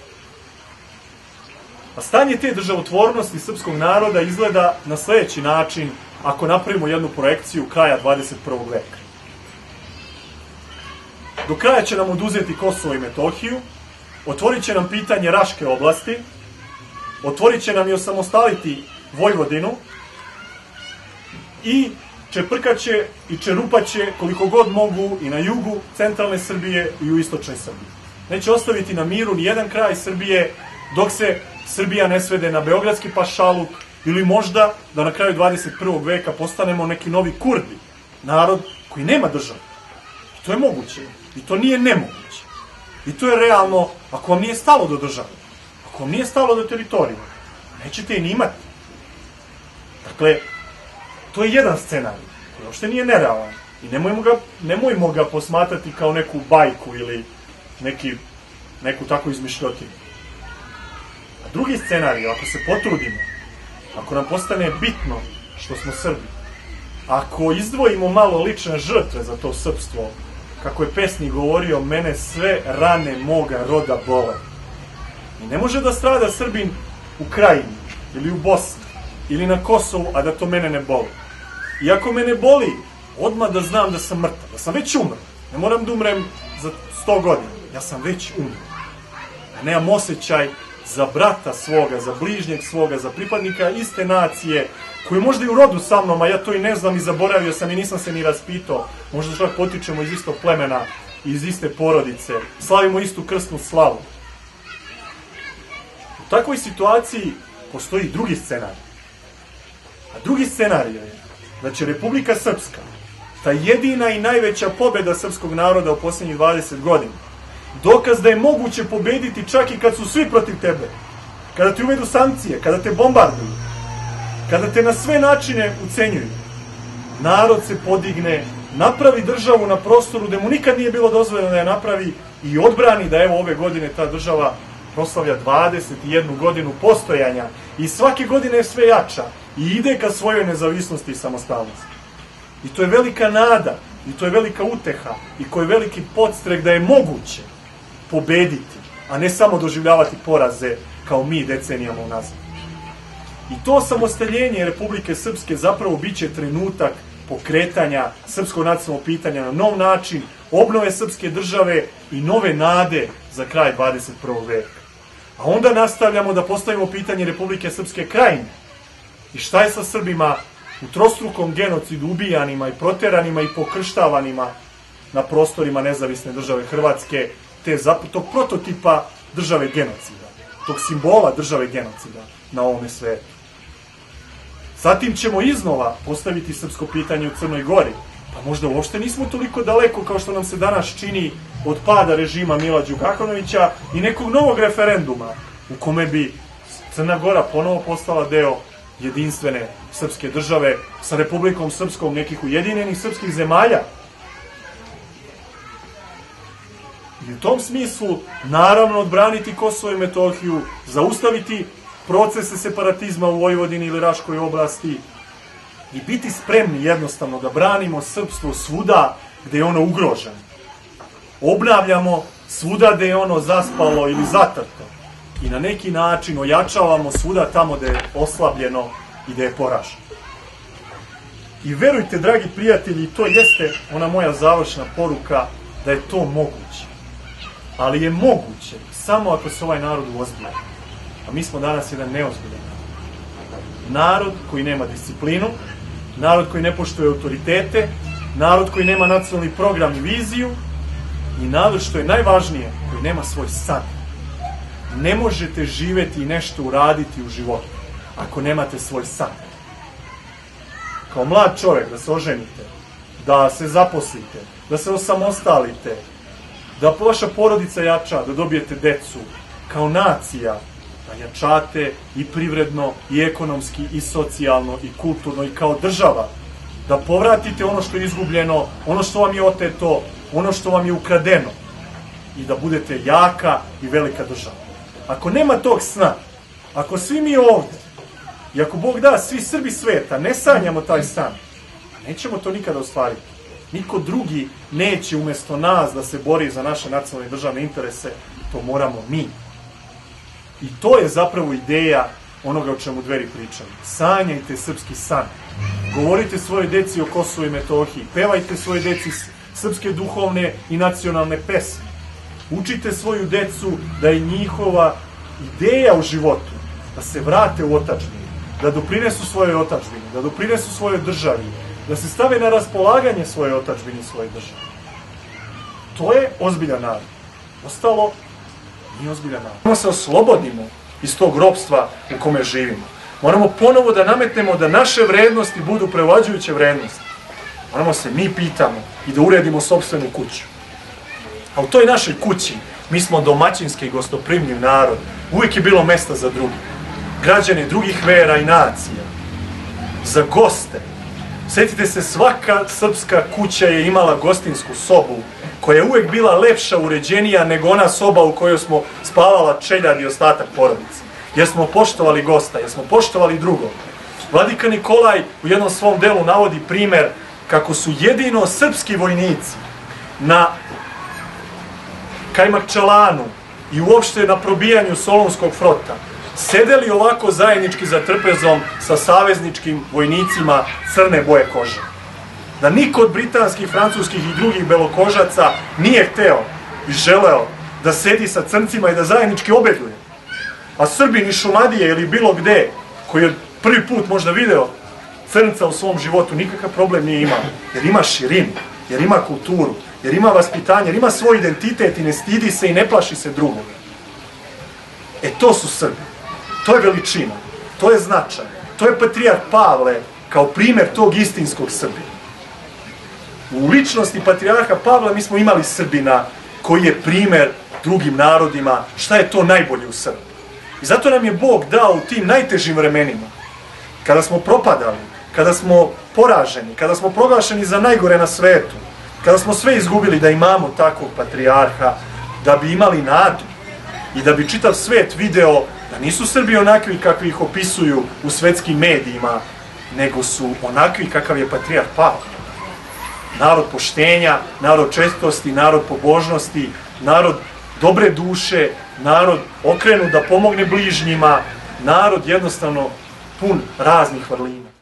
[SPEAKER 1] A stanje te državotvornosti srpskog naroda izgleda na sledeći način ako napravimo jednu projekciju kraja dvadeset prvog veka. Do kraja će nam oduzeti Kosovo i Metohiju, otvorit će nam pitanje Raške oblasti, otvorit će nam i osamostaliti Vojvodinu i čeprkaće i čerupaće koliko god mogu i na jugu centralne Srbije i u istočnoj Srbiji. Neće ostaviti na miru ni jedan kraj Srbije dok se Srbija ne svede na beogradski pašaluk ili možda da na kraju dvadeset prvog veka postanemo neki novi Kurdi, narod koji nema državu. I to je moguće. I to nije nemoguće. I to je realno ako vam nije stalo do države. Ako vam nije stalo do teritorije. Nećete je ni imati. Dakle, to je jedan scenarij koji uopšte nije nerealan. I nemojmo ga, nemojmo ga posmatrati kao neku bajku ili neki, neku takvu izmišljotinu. A drugi scenarij, ako se potrudimo, ako nam postane bitno što smo Srbi, ako izdvojimo malo lične žrtve za to srpstvo, kako je pesnik govorio, mene sve rane moga roda bole. I ne može da strada Srbin u Krajini, ili u Bosni, ili na Kosovu, a da to mene ne boli. I ako me ne boli, odmah da znam da sam mrtav, da sam već umro. Ne moram da umrem za sto godina, ja sam već umro. A nemam osjećaj za brata svoga, za bližnjeg svoga, za pripadnika iste nacije, koji možda i u rodu sa mnom, a ja to i ne znam i zaboravio sam i nisam se ni raspitao. Možda čak potičemo iz istog plemena, iz iste porodice, slavimo istu krsnu slavu. U takvoj situaciji postoji drugi scenarij. A drugi scenarij je da će Republika Srpska, ta jedina i najveća pobjeda srpskog naroda u posljednjih dvadeset godina, dokaz da je moguće pobediti čak i kad su svi protiv tebe, kada ti uvedu sankcije, kada te bombarduju, kada te na sve načine ucenjuju, narod se podigne, napravi državu na prostoru gde mu nikad nije bilo dozvoljeno da je napravi i odbrani da evo ove godine ta država proslavlja dvadeset jednu godinu postojanja i svake godine je sve jača i ide ka svojoj nezavisnosti i samostalnosti. I to je velika nada, i to je velika uteha, i koji je veliki podstrek da je moguće pobediti, a ne samo doživljavati poraze kao mi decenijama unazad. I to samostaljenje Republike Srpske zapravo biće trenutak pokretanja srpskog nacionalnog pitanja na nov način, obnove srpske države i nove nade za kraj dvadeset prvog veka. A onda nastavljamo da postavimo pitanje Republike Srpske Krajine. I šta je sa Srbima u trostrukom genocidu ubijanima i proteranima i pokrštavanima na prostorima nezavisne države Hrvatske, te tog prototipa države genocida, tog simbola države genocida na ovome svetu. Zatim ćemo iznova postaviti srpsko pitanje u Crnoj Gori, pa možda uopšte nismo toliko daleko kao što nam se danas čini od pada režima Mila Đukanovića i nekog novog referenduma u kome bi Crna Gora ponovo postala deo jedinstvene srpske države sa Republikom Srpskom nekih ujedinjenih srpskih zemalja. I u tom smislu, naravno, odbraniti Kosovo i Metohiju, zaustaviti procese separatizma u Vojvodini ili Raškoj oblasti i biti spremni jednostavno da branimo srpstvo svuda gde je ono ugroženo. Obnavljamo svuda gde je ono zaspalo ili zatrto i na neki način ojačavamo svuda tamo gde je oslabljeno i gde je poraženo. I verujte, dragi prijatelji, to jeste ona moja završna poruka, da je to moguće. Ali je moguće samo ako se ovaj narod uozbilji. A mi smo danas jedan neozbiljan narod. Narod koji nema disciplinu, narod koji ne poštuje autoritete, narod koji nema nacionalni program i viziju i narod, što je najvažnije, koji nema svoj san. Ne možete živeti i nešto uraditi u životu ako nemate svoj san. Kao mlad čovjek da se oženite, da se zaposlite, da se osamostalite, da vaša porodica jača, da dobijete decu, kao nacija, da jačate i privredno, i ekonomski, i socijalno, i kulturno, i kao država, da povratite ono što je izgubljeno, ono što vam je oteto, ono što vam je ukradeno i da budete jaka i velika država. Ako nema tog sna, ako svi mi ovde, i ako Bog da, svi Srbi sveta, ne sanjamo taj san, nećemo to nikada ostvariti. Niko drugi neće umjesto nas da se bori za naše nacionalne i državne interese, to moramo mi. I to je zapravo ideja onoga o čemu Dveri pričaju. Sanjajte srpski san. Govorite svoje deci o Kosovu i Metohiji. Pevajte svoje deci srpske duhovne i nacionalne pesme. Učite svoju decu da je njihova ideja u životu da se vrate u otadžbinu, da doprinesu svojoj otadžbini, da doprinesu svojoj državi, da se stave na raspolaganje svoje otadžbini i svoje države. To je ozbiljan narod. Ostalo nije ozbiljan narod. Moramo se oslobodimo iz tog ropstva u kome živimo. Moramo ponovo da nametnemo da naše vrednosti budu prevlađujuće vrednosti. Moramo se mi pitamo i da uredimo sopstvenu kuću. A u toj našoj kući mi smo domaćinski i gostoprimljiv narod. Uvijek je bilo mesta za druge. Građane drugih vera i nacija. Za goste. Sjetite se, svaka srpska kuća je imala gostinsku sobu, koja je uvek bila lepša, uređenija nego ona soba u kojoj smo spavala čeljad i ostatak porodice. Jer smo poštovali gosta, jer smo poštovali drugog. Vladika Nikolaj u jednom svom delu navodi primer kako su jedino srpski vojnici na Kajmakčalanu i uopšte na probijanju Solunskog frota sedeli ovako zajednički za trpezom sa savezničkim vojnicima crne boje kože. Da niko od britanskih, francuskih i drugih belokožaca nije hteo i želeo da sedi sa crncima i da zajednički obeduje. A Srbin iz Šumadije ili bilo gde, koji je prvi put možda video crnca u svom životu, nikakav problem nije imao. Jer ima širinu, jer ima kulturu, jer ima vaspitanje, jer ima svoj identitet i ne stidi se i ne plaši se drugog. E to su Srbi. To je veličina, to je značaj. To je patrijarh Pavle kao primjer tog istinskog Srbina. U ličnosti patrijarha Pavla mi smo imali Srbina koji je primjer drugim narodima šta je to najbolje u Srbiji. I zato nam je Bog dao u tim najtežim vremenima, kada smo propadali, kada smo poraženi, kada smo proglašeni za najgore na svetu, kada smo sve izgubili, da imamo takvog patrijarha, da bi imali nadu i da bi čitav svet video da nisu Srbi onakvi kakvi ih opisuju u svetskim medijima, nego su onakvi kakav je patrijarh Pavle. Narod poštenja, narod čestitosti, narod pobožnosti, narod dobre duše, narod okrenut da pomogne bližnjima, narod jednostavno pun raznih vrlina.